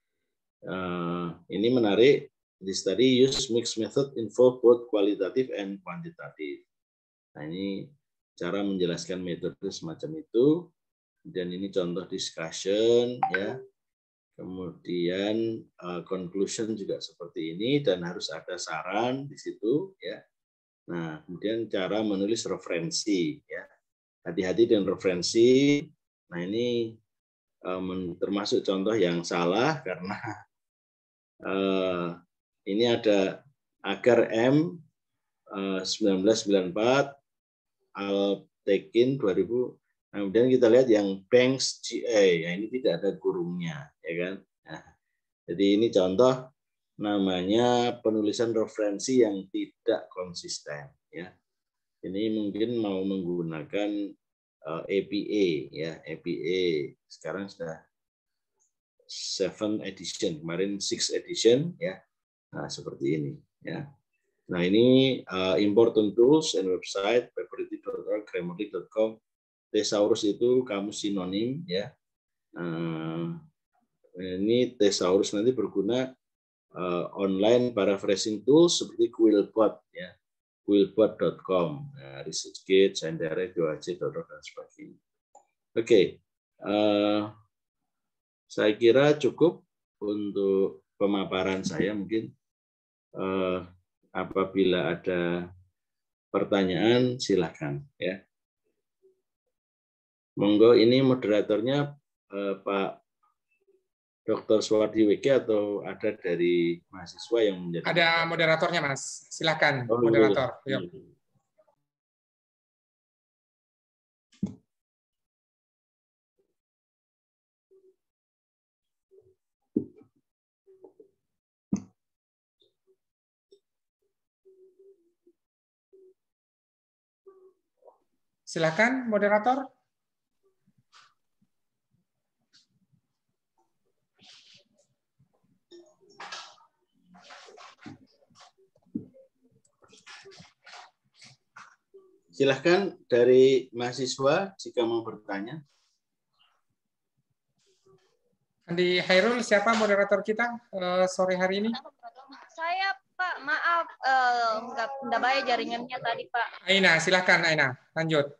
ini menarik. The study use mixed method involve both qualitative and quantitative. Nah, ini cara menjelaskan metode semacam itu. Dan ini contoh discussion ya. Kemudian conclusion juga seperti ini dan harus ada saran di situ ya. Nah, kemudian cara menulis referensi ya. Hati-hati dengan referensi. Nah, ini termasuk contoh yang salah karena ini ada agar M 1994 Altekin 2000. Kemudian kita lihat yang Banks GA, ya ini tidak ada kurungnya, ya kan? Nah, jadi ini contoh namanya penulisan referensi yang tidak konsisten, ya. Ini mungkin mau menggunakan APA, ya. APA sekarang sudah 7 edition, kemarin 6 edition, ya. Nah, seperti ini, ya. Nah, ini important tools and website paperity.org, grammarly.com. Thesaurus itu kamus sinonim, ya. Ini Thesaurus nanti berguna online paraphrasing tools seperti Quillbot, ya. Quillbot.com, ya, ResearchGate, Sendere, 2ac.org, dan sebagainya. Oke, saya kira cukup untuk pemaparan saya. Mungkin apabila ada pertanyaan, silakan, ya. Monggo, ini moderatornya Pak Dr. Suwardi WG atau ada dari mahasiswa yang menjadi Ada moderatornya, Mas. Silakan, Oh, moderator. iya. Yuk. Silakan, moderator. Silahkan dari mahasiswa jika mau bertanya. Andi Hairul, siapa moderator kita sore hari ini? Saya, Pak, maaf, nggak baik jaringannya tadi, Pak. Aina, silakan Aina, lanjut.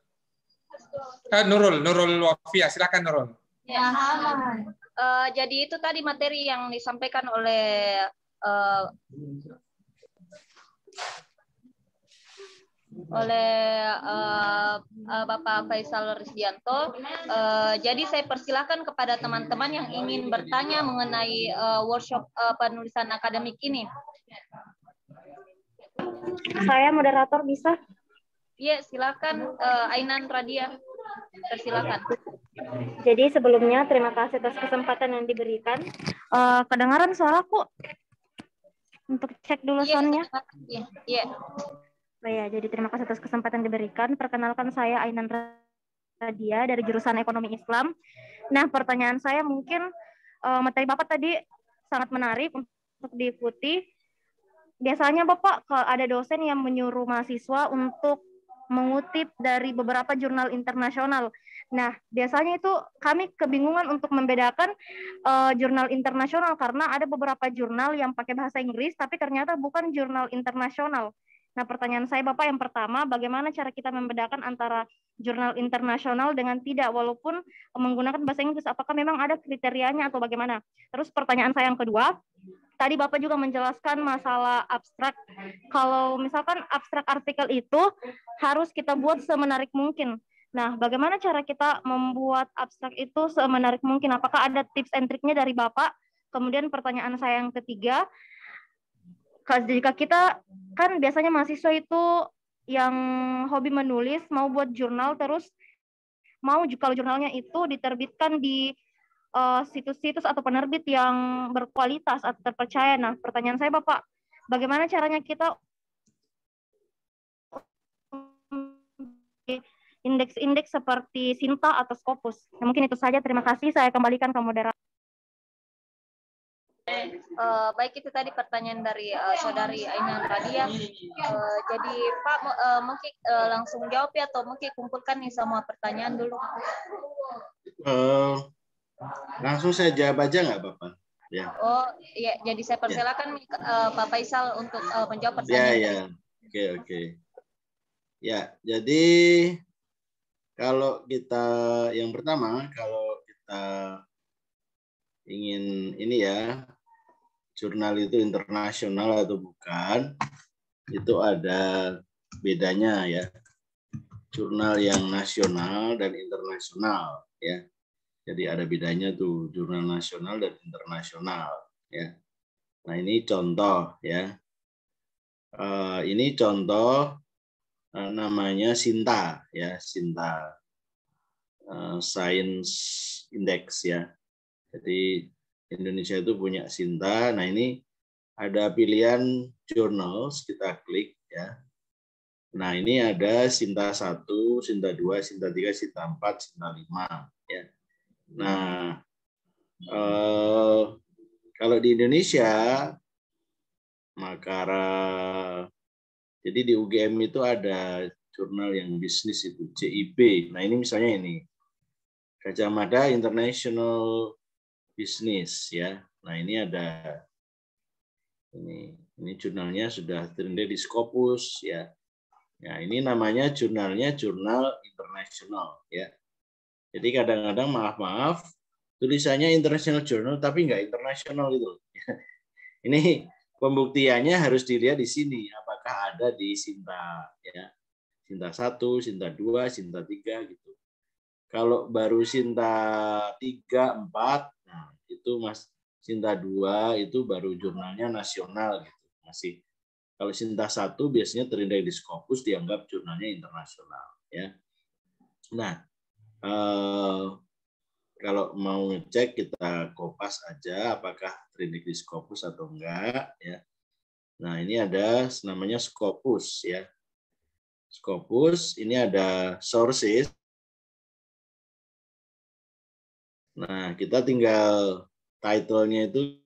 Nurul Wafia, silakan Nurul. Ya. Jadi itu tadi materi yang disampaikan oleh Bapak Faisal Rizdianto. Jadi saya persilahkan kepada teman-teman yang ingin bertanya mengenai workshop penulisan akademik ini. Saya moderator bisa? Iya, silakan Ainan Radia. Persilakan. Jadi sebelumnya terima kasih atas kesempatan yang diberikan. Kedengaran suaraku? Untuk cek dulu soundnya. Iya. Oh ya, jadi terima kasih atas kesempatan diberikan. Perkenalkan, saya Ainan Radia dari jurusan Ekonomi Islam. Nah, pertanyaan saya mungkin materi Bapak tadi sangat menarik untuk diikuti. Biasanya Bapak ada dosen yang menyuruh mahasiswa untuk mengutip dari beberapa jurnal internasional. Nah, biasanya itu kami kebingungan untuk membedakan jurnal internasional karena ada beberapa jurnal yang pakai bahasa Inggris tapi ternyata bukan jurnal internasional. Nah, pertanyaan saya Bapak yang pertama, bagaimana cara kita membedakan antara jurnal internasional dengan tidak walaupun menggunakan bahasa Inggris? Apakah memang ada kriterianya atau bagaimana? Terus pertanyaan saya yang kedua, tadi Bapak juga menjelaskan masalah abstrak. Kalau misalkan abstrak artikel itu harus kita buat semenarik mungkin. Nah, bagaimana cara kita membuat abstrak itu semenarik mungkin? Apakah ada tips and triknya dari Bapak? Kemudian pertanyaan saya yang ketiga, jika kita kan biasanya mahasiswa itu yang hobi menulis, mau buat jurnal, terus mau kalau jurnalnya itu diterbitkan di situs-situs atau penerbit yang berkualitas atau terpercaya. Nah, pertanyaan saya Bapak, bagaimana caranya kita indeks-indeks seperti Sinta atau Scopus? Nah, mungkin itu saja. Terima kasih. Saya kembalikan ke moderator. Baik, itu tadi pertanyaan dari saudari Ainan Radia. Jadi Pak mungkin langsung jawab ya, atau mungkin kumpulkan nih semua pertanyaan dulu. Langsung saya jawab aja nggak Bapak? Ya. Oh iya, jadi saya persilakan Pak Faisal untuk menjawab pertanyaan. Ya. Oke. Ya, jadi kalau kita yang pertama, kalau kita ingin ini ya, jurnal itu internasional atau bukan, itu ada bedanya ya. Jurnal yang nasional dan internasional ya. Jadi ada bedanya tuh, jurnal nasional dan internasional ya. Nah, ini contoh ya. Ini contoh namanya Sinta ya, Sinta Science Index ya. Jadi Indonesia itu punya Sinta. Nah, ini ada pilihan journals, kita klik ya. Nah, ini ada Sinta 1, Sinta 2, Sinta 3, Sinta 4, Sinta 5 ya. Nah, kalau di Indonesia Makara, jadi di UGM itu ada jurnal yang bisnis itu CIB. Nah, ini misalnya ini Gajah Mada International Business ya. Nah, ini ada ini jurnalnya sudah terintegrasi di Scopus ya. Ya, ini namanya jurnalnya jurnal internasional ya. Jadi kadang-kadang maaf tulisannya international journal tapi nggak internasional itu. Ini pembuktiannya harus dilihat di sini apakah ada di Sinta ya. Sinta 1, Sinta 2, Sinta 3 gitu. Kalau baru Sinta 3, 4, nah itu Sinta 2 itu baru jurnalnya nasional gitu. Masih kalau Sinta 1 biasanya terintegrasi di Scopus dianggap jurnalnya internasional ya. Nah, kalau mau ngecek kita kopas aja apakah terintegrasi di Scopus atau enggak ya. Nah, ini ada namanya Scopus ya. Scopus ini ada sources. Nah, kita tinggal title-nya itu.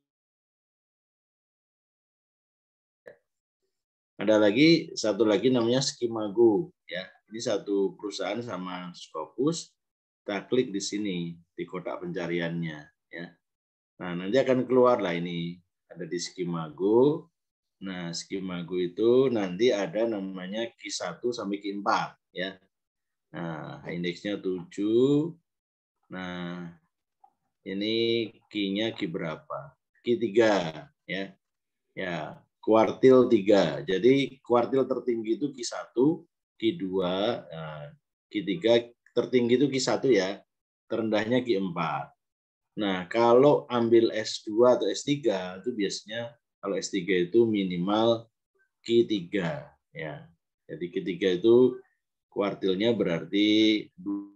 Ada lagi satu lagi namanya Skimago ya. Ini satu perusahaan sama Scopus. Kita klik di sini di kotak pencariannya ya. Nah, nanti akan keluar lah ini ada di Skimago. Nah, Skimago itu nanti ada namanya Q1 sampai Q4 ya. Nah, indeksnya 7. Nah, ini Q-nya Q berapa? Q3 ya. Ya, kuartil 3. Jadi kuartil tertinggi itu Q1, Q2, Q3 tertinggi itu Q1 ya. Terendahnya Q4. Nah, kalau ambil S2 atau S3 itu biasanya kalau S3 itu minimal Q3 ya. Jadi Q3 itu kuartilnya berarti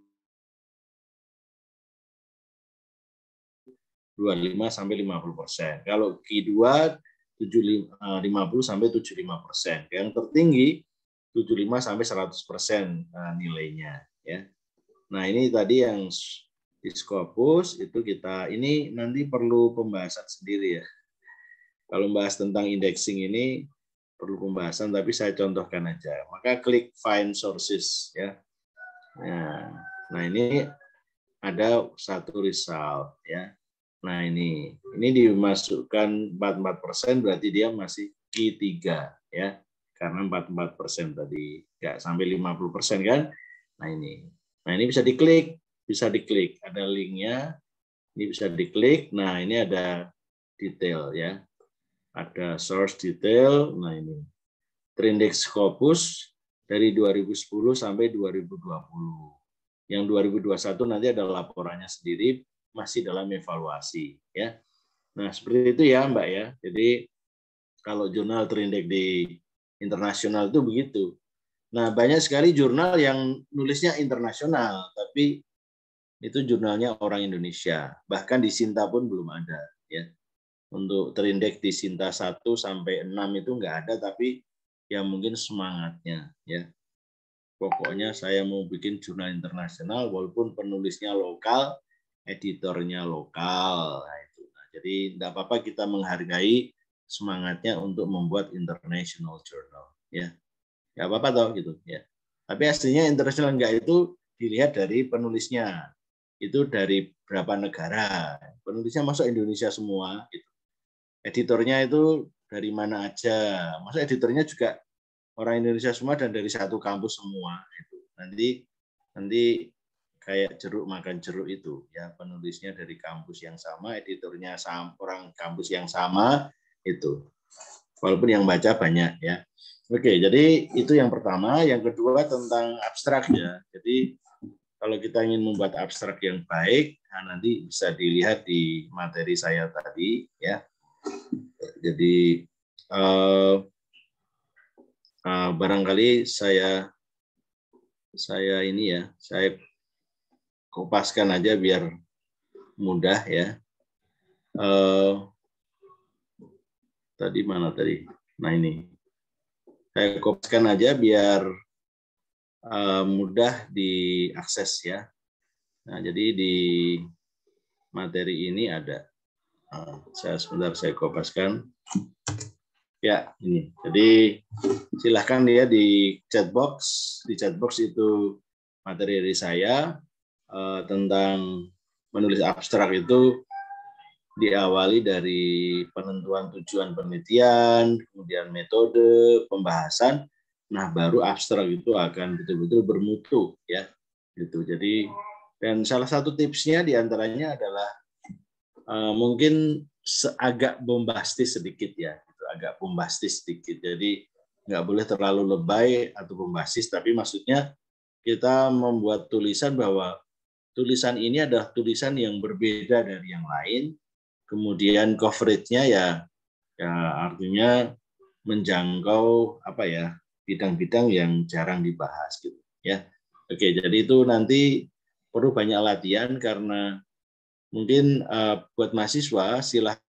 25 sampai 50%. Kalau Q2 50 sampai 75%. Yang tertinggi 75 sampai 100% nilainya ya. Nah, ini tadi yang di Scopus itu kita ini nanti perlu pembahasan sendiri ya. Kalau membahas tentang indexing ini perlu pembahasan tapi saya contohkan aja. Maka klik find sources ya. Nah, ini ada satu result ya. Nah, ini dimasukkan 44% berarti dia masih Q3 ya. Karena 44% tadi nggak sampai 50% kan. Nah, ini bisa diklik, ada linknya. Ini bisa diklik. Nah, ini ada detail ya. Ada source detail. Nah, ini terindeks Scopus dari 2010 sampai 2020. Yang 2021 nanti ada laporannya sendiri, masih dalam evaluasi ya. Nah, seperti itu ya Mbak ya. Jadi kalau jurnal terindeks di internasional itu begitu. Nah, banyak sekali jurnal yang nulisnya internasional, tapi itu jurnalnya orang Indonesia. Bahkan di Sinta pun belum ada ya. Untuk terindeks di Sinta 1 sampai 6 itu nggak ada, tapi ya mungkin semangatnya ya. Pokoknya saya mau bikin jurnal internasional walaupun penulisnya lokal, editornya lokal. Nah, itu. Nah, jadi tidak apa-apa kita menghargai semangatnya untuk membuat international journal. Ya, nggak apa-apa toh gitu. Ya. Tapi aslinya internasional enggak itu dilihat dari penulisnya. Itu dari berapa negara. Penulisnya masuk Indonesia semua. Gitu. Editornya itu dari mana aja. Masa editornya juga orang Indonesia semua dan dari satu kampus semua. Itu. Nanti kayak jeruk makan jeruk itu ya, penulisnya dari kampus yang sama, editornya sama, orang kampus yang sama itu, walaupun yang baca banyak ya. Oke, jadi itu yang pertama. Yang kedua tentang abstrak ya. Jadi kalau kita ingin membuat abstrak yang baik, nah nanti bisa dilihat di materi saya tadi ya. Jadi barangkali saya ini ya, saya kupaskan aja biar mudah ya. Tadi mana tadi? Nah ini. Saya kopikan aja biar mudah diakses ya. Nah, jadi di materi ini ada. Sebentar saya kopaskan. Ya, ini. Jadi silahkan dia di chat box. Di chat box itu materi dari saya tentang menulis abstrak itu diawali dari penentuan tujuan penelitian, kemudian metode, pembahasan. Nah, baru abstrak itu akan betul-betul bermutu ya. Gitu. Jadi dan salah satu tipsnya diantaranya adalah mungkin agak bombastis sedikit ya, gitu, agak bombastis sedikit. Jadi nggak boleh terlalu lebay atau bombastis, tapi maksudnya kita membuat tulisan bahwa tulisan ini adalah tulisan yang berbeda dari yang lain. Kemudian coverage-nya ya artinya menjangkau apa ya bidang-bidang yang jarang dibahas gitu ya. Oke, jadi itu nanti perlu banyak latihan karena mungkin buat mahasiswa silahkan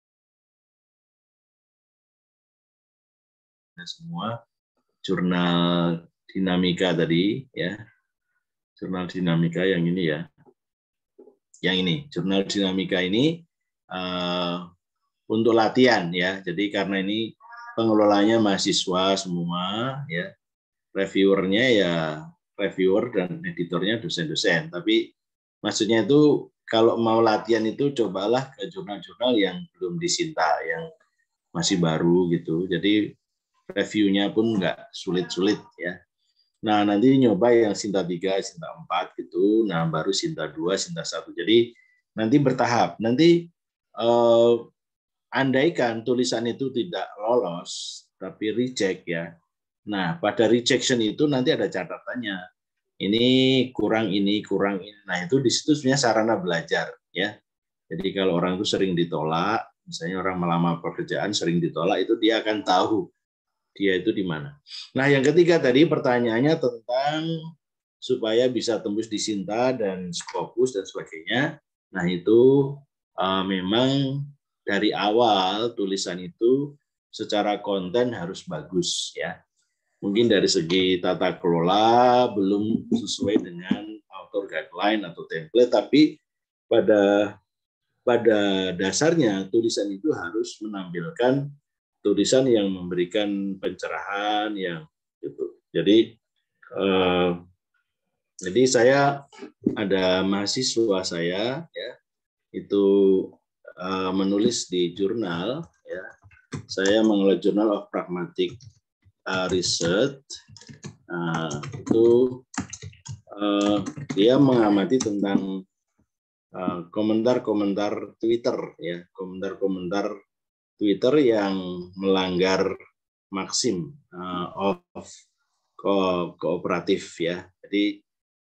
semua jurnal dinamika tadi ya. Jurnal dinamika yang ini ya. Yang ini, jurnal dinamika ini untuk latihan ya. Jadi karena ini pengelolanya mahasiswa semua ya. Reviewernya ya reviewer dan editornya dosen-dosen. Tapi maksudnya itu kalau mau latihan itu cobalah ke jurnal-jurnal yang belum disinta, yang masih baru gitu. Jadi reviewnya pun nggak sulit-sulit ya. Nah, nanti nyoba yang Sinta 3, Sinta 4 gitu. Nah, baru Sinta 2, Sinta 1. Jadi nanti bertahap. Nanti andaikan tulisan itu tidak lolos, tapi reject ya. Nah, pada rejection itu nanti ada catatannya. Ini, kurang ini. Nah, itu di situ sebenarnya sarana belajar ya. Jadi kalau orang itu sering ditolak, misalnya orang melamar pekerjaan sering ditolak, itu dia akan tahu dia itu di mana. Nah, yang ketiga tadi pertanyaannya tentang supaya bisa tembus di Sinta dan Scopus dan sebagainya. Nah, itu memang dari awal tulisan itu secara konten harus bagus ya. Mungkin dari segi tata kelola belum sesuai dengan author guideline atau template, tapi pada dasarnya tulisan itu harus menampilkan tulisan yang memberikan pencerahan yang gitu. Jadi saya ada mahasiswa saya ya itu menulis di jurnal ya. Saya mengelola Journal of Pragmatic Research. Itu dia mengamati tentang komentar-komentar Twitter ya, komentar-komentar Twitter yang melanggar maksim of kooperatif ya. Jadi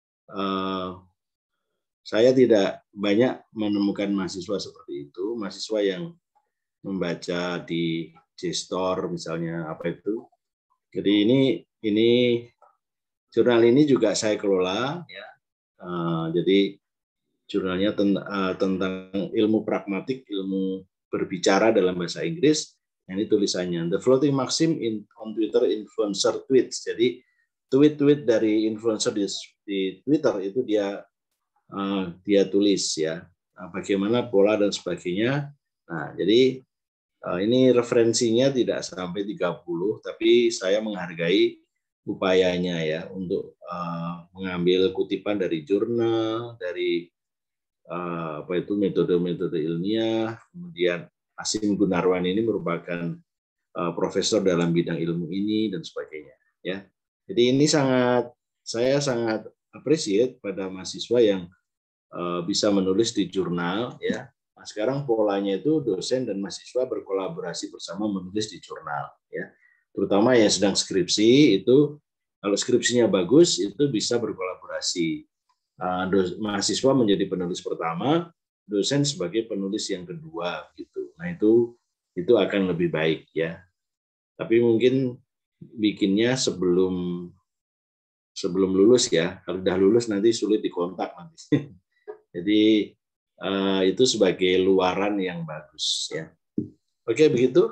saya tidak banyak menemukan mahasiswa seperti itu, mahasiswa yang membaca di JSTOR misalnya apa itu. Jadi ini jurnal ini juga saya kelola ya. Jadi jurnalnya tentang ilmu pragmatik, ilmu berbicara dalam bahasa Inggris. Ini tulisannya The Floating Maxim on Twitter Influencer Tweets. Jadi tweet-tweet dari influencer di Twitter itu dia tulis ya. Bagaimana pola dan sebagainya. Nah, jadi ini referensinya tidak sampai 30, tapi saya menghargai upayanya ya untuk mengambil kutipan dari jurnal, dari apa itu metode-metode ilmiah. Kemudian Asim Gunarwan ini merupakan profesor dalam bidang ilmu ini dan sebagainya ya. Jadi ini saya sangat appreciate pada mahasiswa yang bisa menulis di jurnal ya. Nah, sekarang polanya itu dosen dan mahasiswa berkolaborasi bersama menulis di jurnal ya. Terutama yang sedang skripsi itu kalau skripsinya bagus itu bisa berkolaborasi. Mahasiswa menjadi penulis pertama, dosen sebagai penulis yang kedua gitu. Nah, itu akan lebih baik ya. Tapi mungkin bikinnya sebelum lulus ya. Kalau udah lulus nanti sulit dikontak nanti. Jadi itu sebagai luaran yang bagus ya. Oke, begitu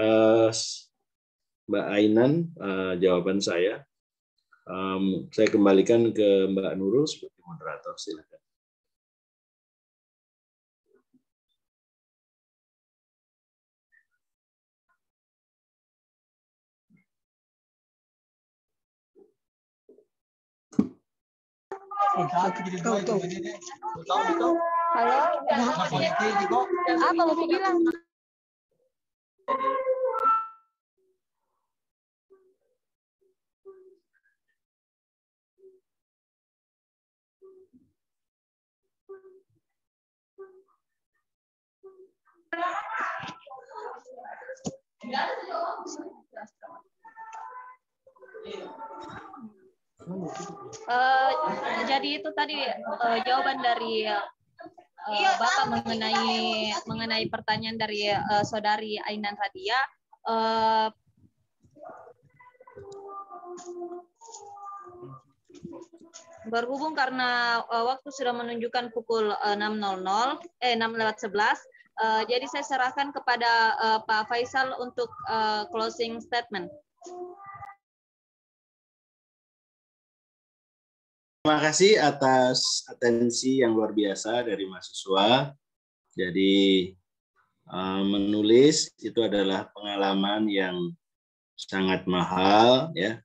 Mbak Ainan jawaban saya. Saya kembalikan ke Mbak Nurul sebagai moderator. Silakan. Halo. Apa mau bilang? Jadi itu tadi jawaban dari Bapak mengenai pertanyaan dari saudari Ainan Radia. Berhubung karena waktu sudah menunjukkan pukul 6.11, jadi saya serahkan kepada Pak Faisal untuk closing statement. Terima kasih atas atensi yang luar biasa dari mahasiswa. Jadi menulis itu adalah pengalaman yang sangat mahal, ya.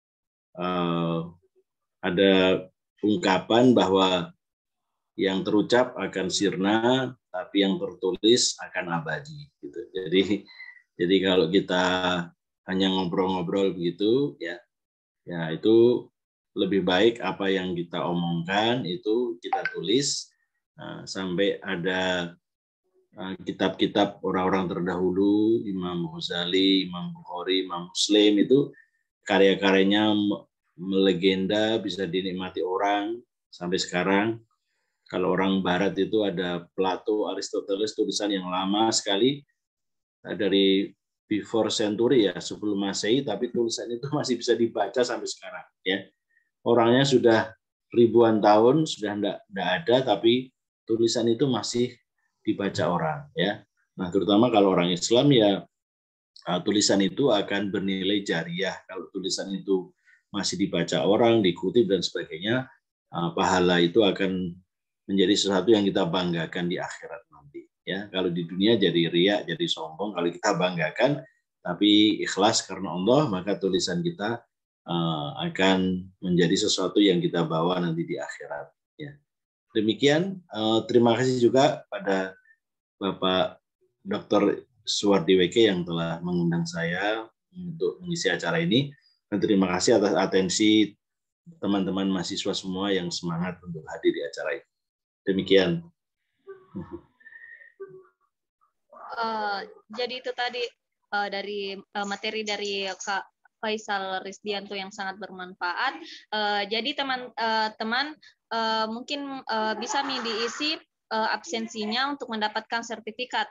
Ada ungkapan bahwa yang terucap akan sirna, tapi yang tertulis akan abadi. Gitu. Jadi kalau kita hanya ngobrol-ngobrol begitu, ya itu lebih baik apa yang kita omongkan itu kita tulis sampai ada kitab-kitab orang-orang terdahulu, Imam Ghazali, Imam Bukhari, Imam Muslim, itu karya-karyanya melegenda, bisa dinikmati orang sampai sekarang. Kalau orang Barat itu ada Plato, Aristoteles, tulisan yang lama sekali dari before century, ya, sebelum Masehi, tapi tulisan itu masih bisa dibaca sampai sekarang, ya. Orangnya sudah ribuan tahun, sudah enggak ada, tapi tulisan itu masih dibaca orang, ya. Nah, terutama kalau orang Islam, ya tulisan itu akan bernilai jariah. Kalau tulisan itu masih dibaca orang, dikutip dan sebagainya, pahala itu akan menjadi sesuatu yang kita banggakan di akhirat nanti, ya. Kalau di dunia jadi riya, jadi sombong. Kalau kita banggakan tapi ikhlas karena Allah, maka tulisan kita akan menjadi sesuatu yang kita bawa nanti di akhirat, ya. Demikian, terima kasih juga pada Bapak Dr. Suwardi WK yang telah mengundang saya untuk mengisi acara ini, dan terima kasih atas atensi teman-teman mahasiswa semua yang semangat untuk hadir di acara ini. Demikian. Jadi itu tadi dari materi dari Kak Faisal Rizdianto yang sangat bermanfaat. Jadi teman-teman mungkin bisa diisi absensinya untuk mendapatkan sertifikat.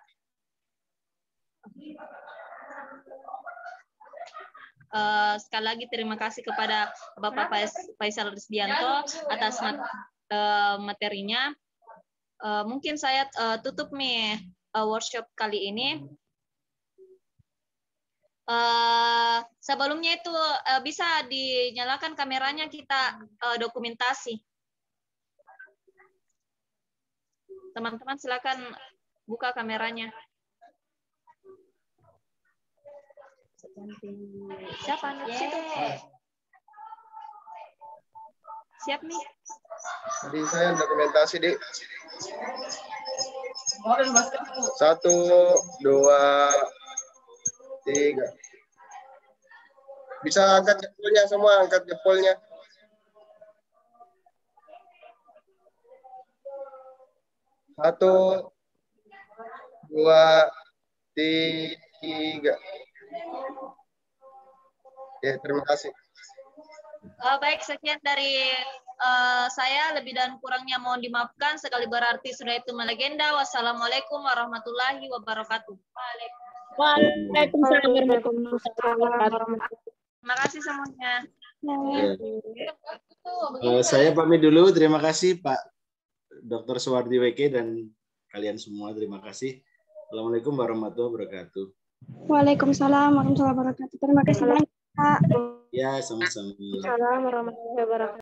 Sekali lagi terima kasih kepada Bapak Faisal Rizdianto atas materinya. Mungkin saya tutup workshop kali ini. Sebelumnya itu bisa dinyalakan kameranya, kita dokumentasi. Teman-teman silakan buka kameranya. Siapa nih? Siap nih. Jadi saya dokumentasi, Dik. 1, 2, 3. Bisa angkat jempolnya semua, angkat jempolnya. Satu, 2, 3. Ya, terima kasih. Baik, sekian dari saya. Lebih dan kurangnya mohon dimaafkan. Sekali berarti sudah itu melegenda. Wassalamualaikum warahmatullahi wabarakatuh. Waalaikumsalam warahmatullahi wabarakatuh. Terima kasih semuanya. Saya pamit dulu. Terima kasih Pak Dr. Suwardi WK dan kalian semua. Terima kasih. Assalamualaikum warahmatullahi wabarakatuh. Waalaikumsalam warahmatullahi wabarakatuh. Terima kasih banyak, Pak. Ya, sama-sama. Assalamualaikum warahmatullahi wabarakatuh.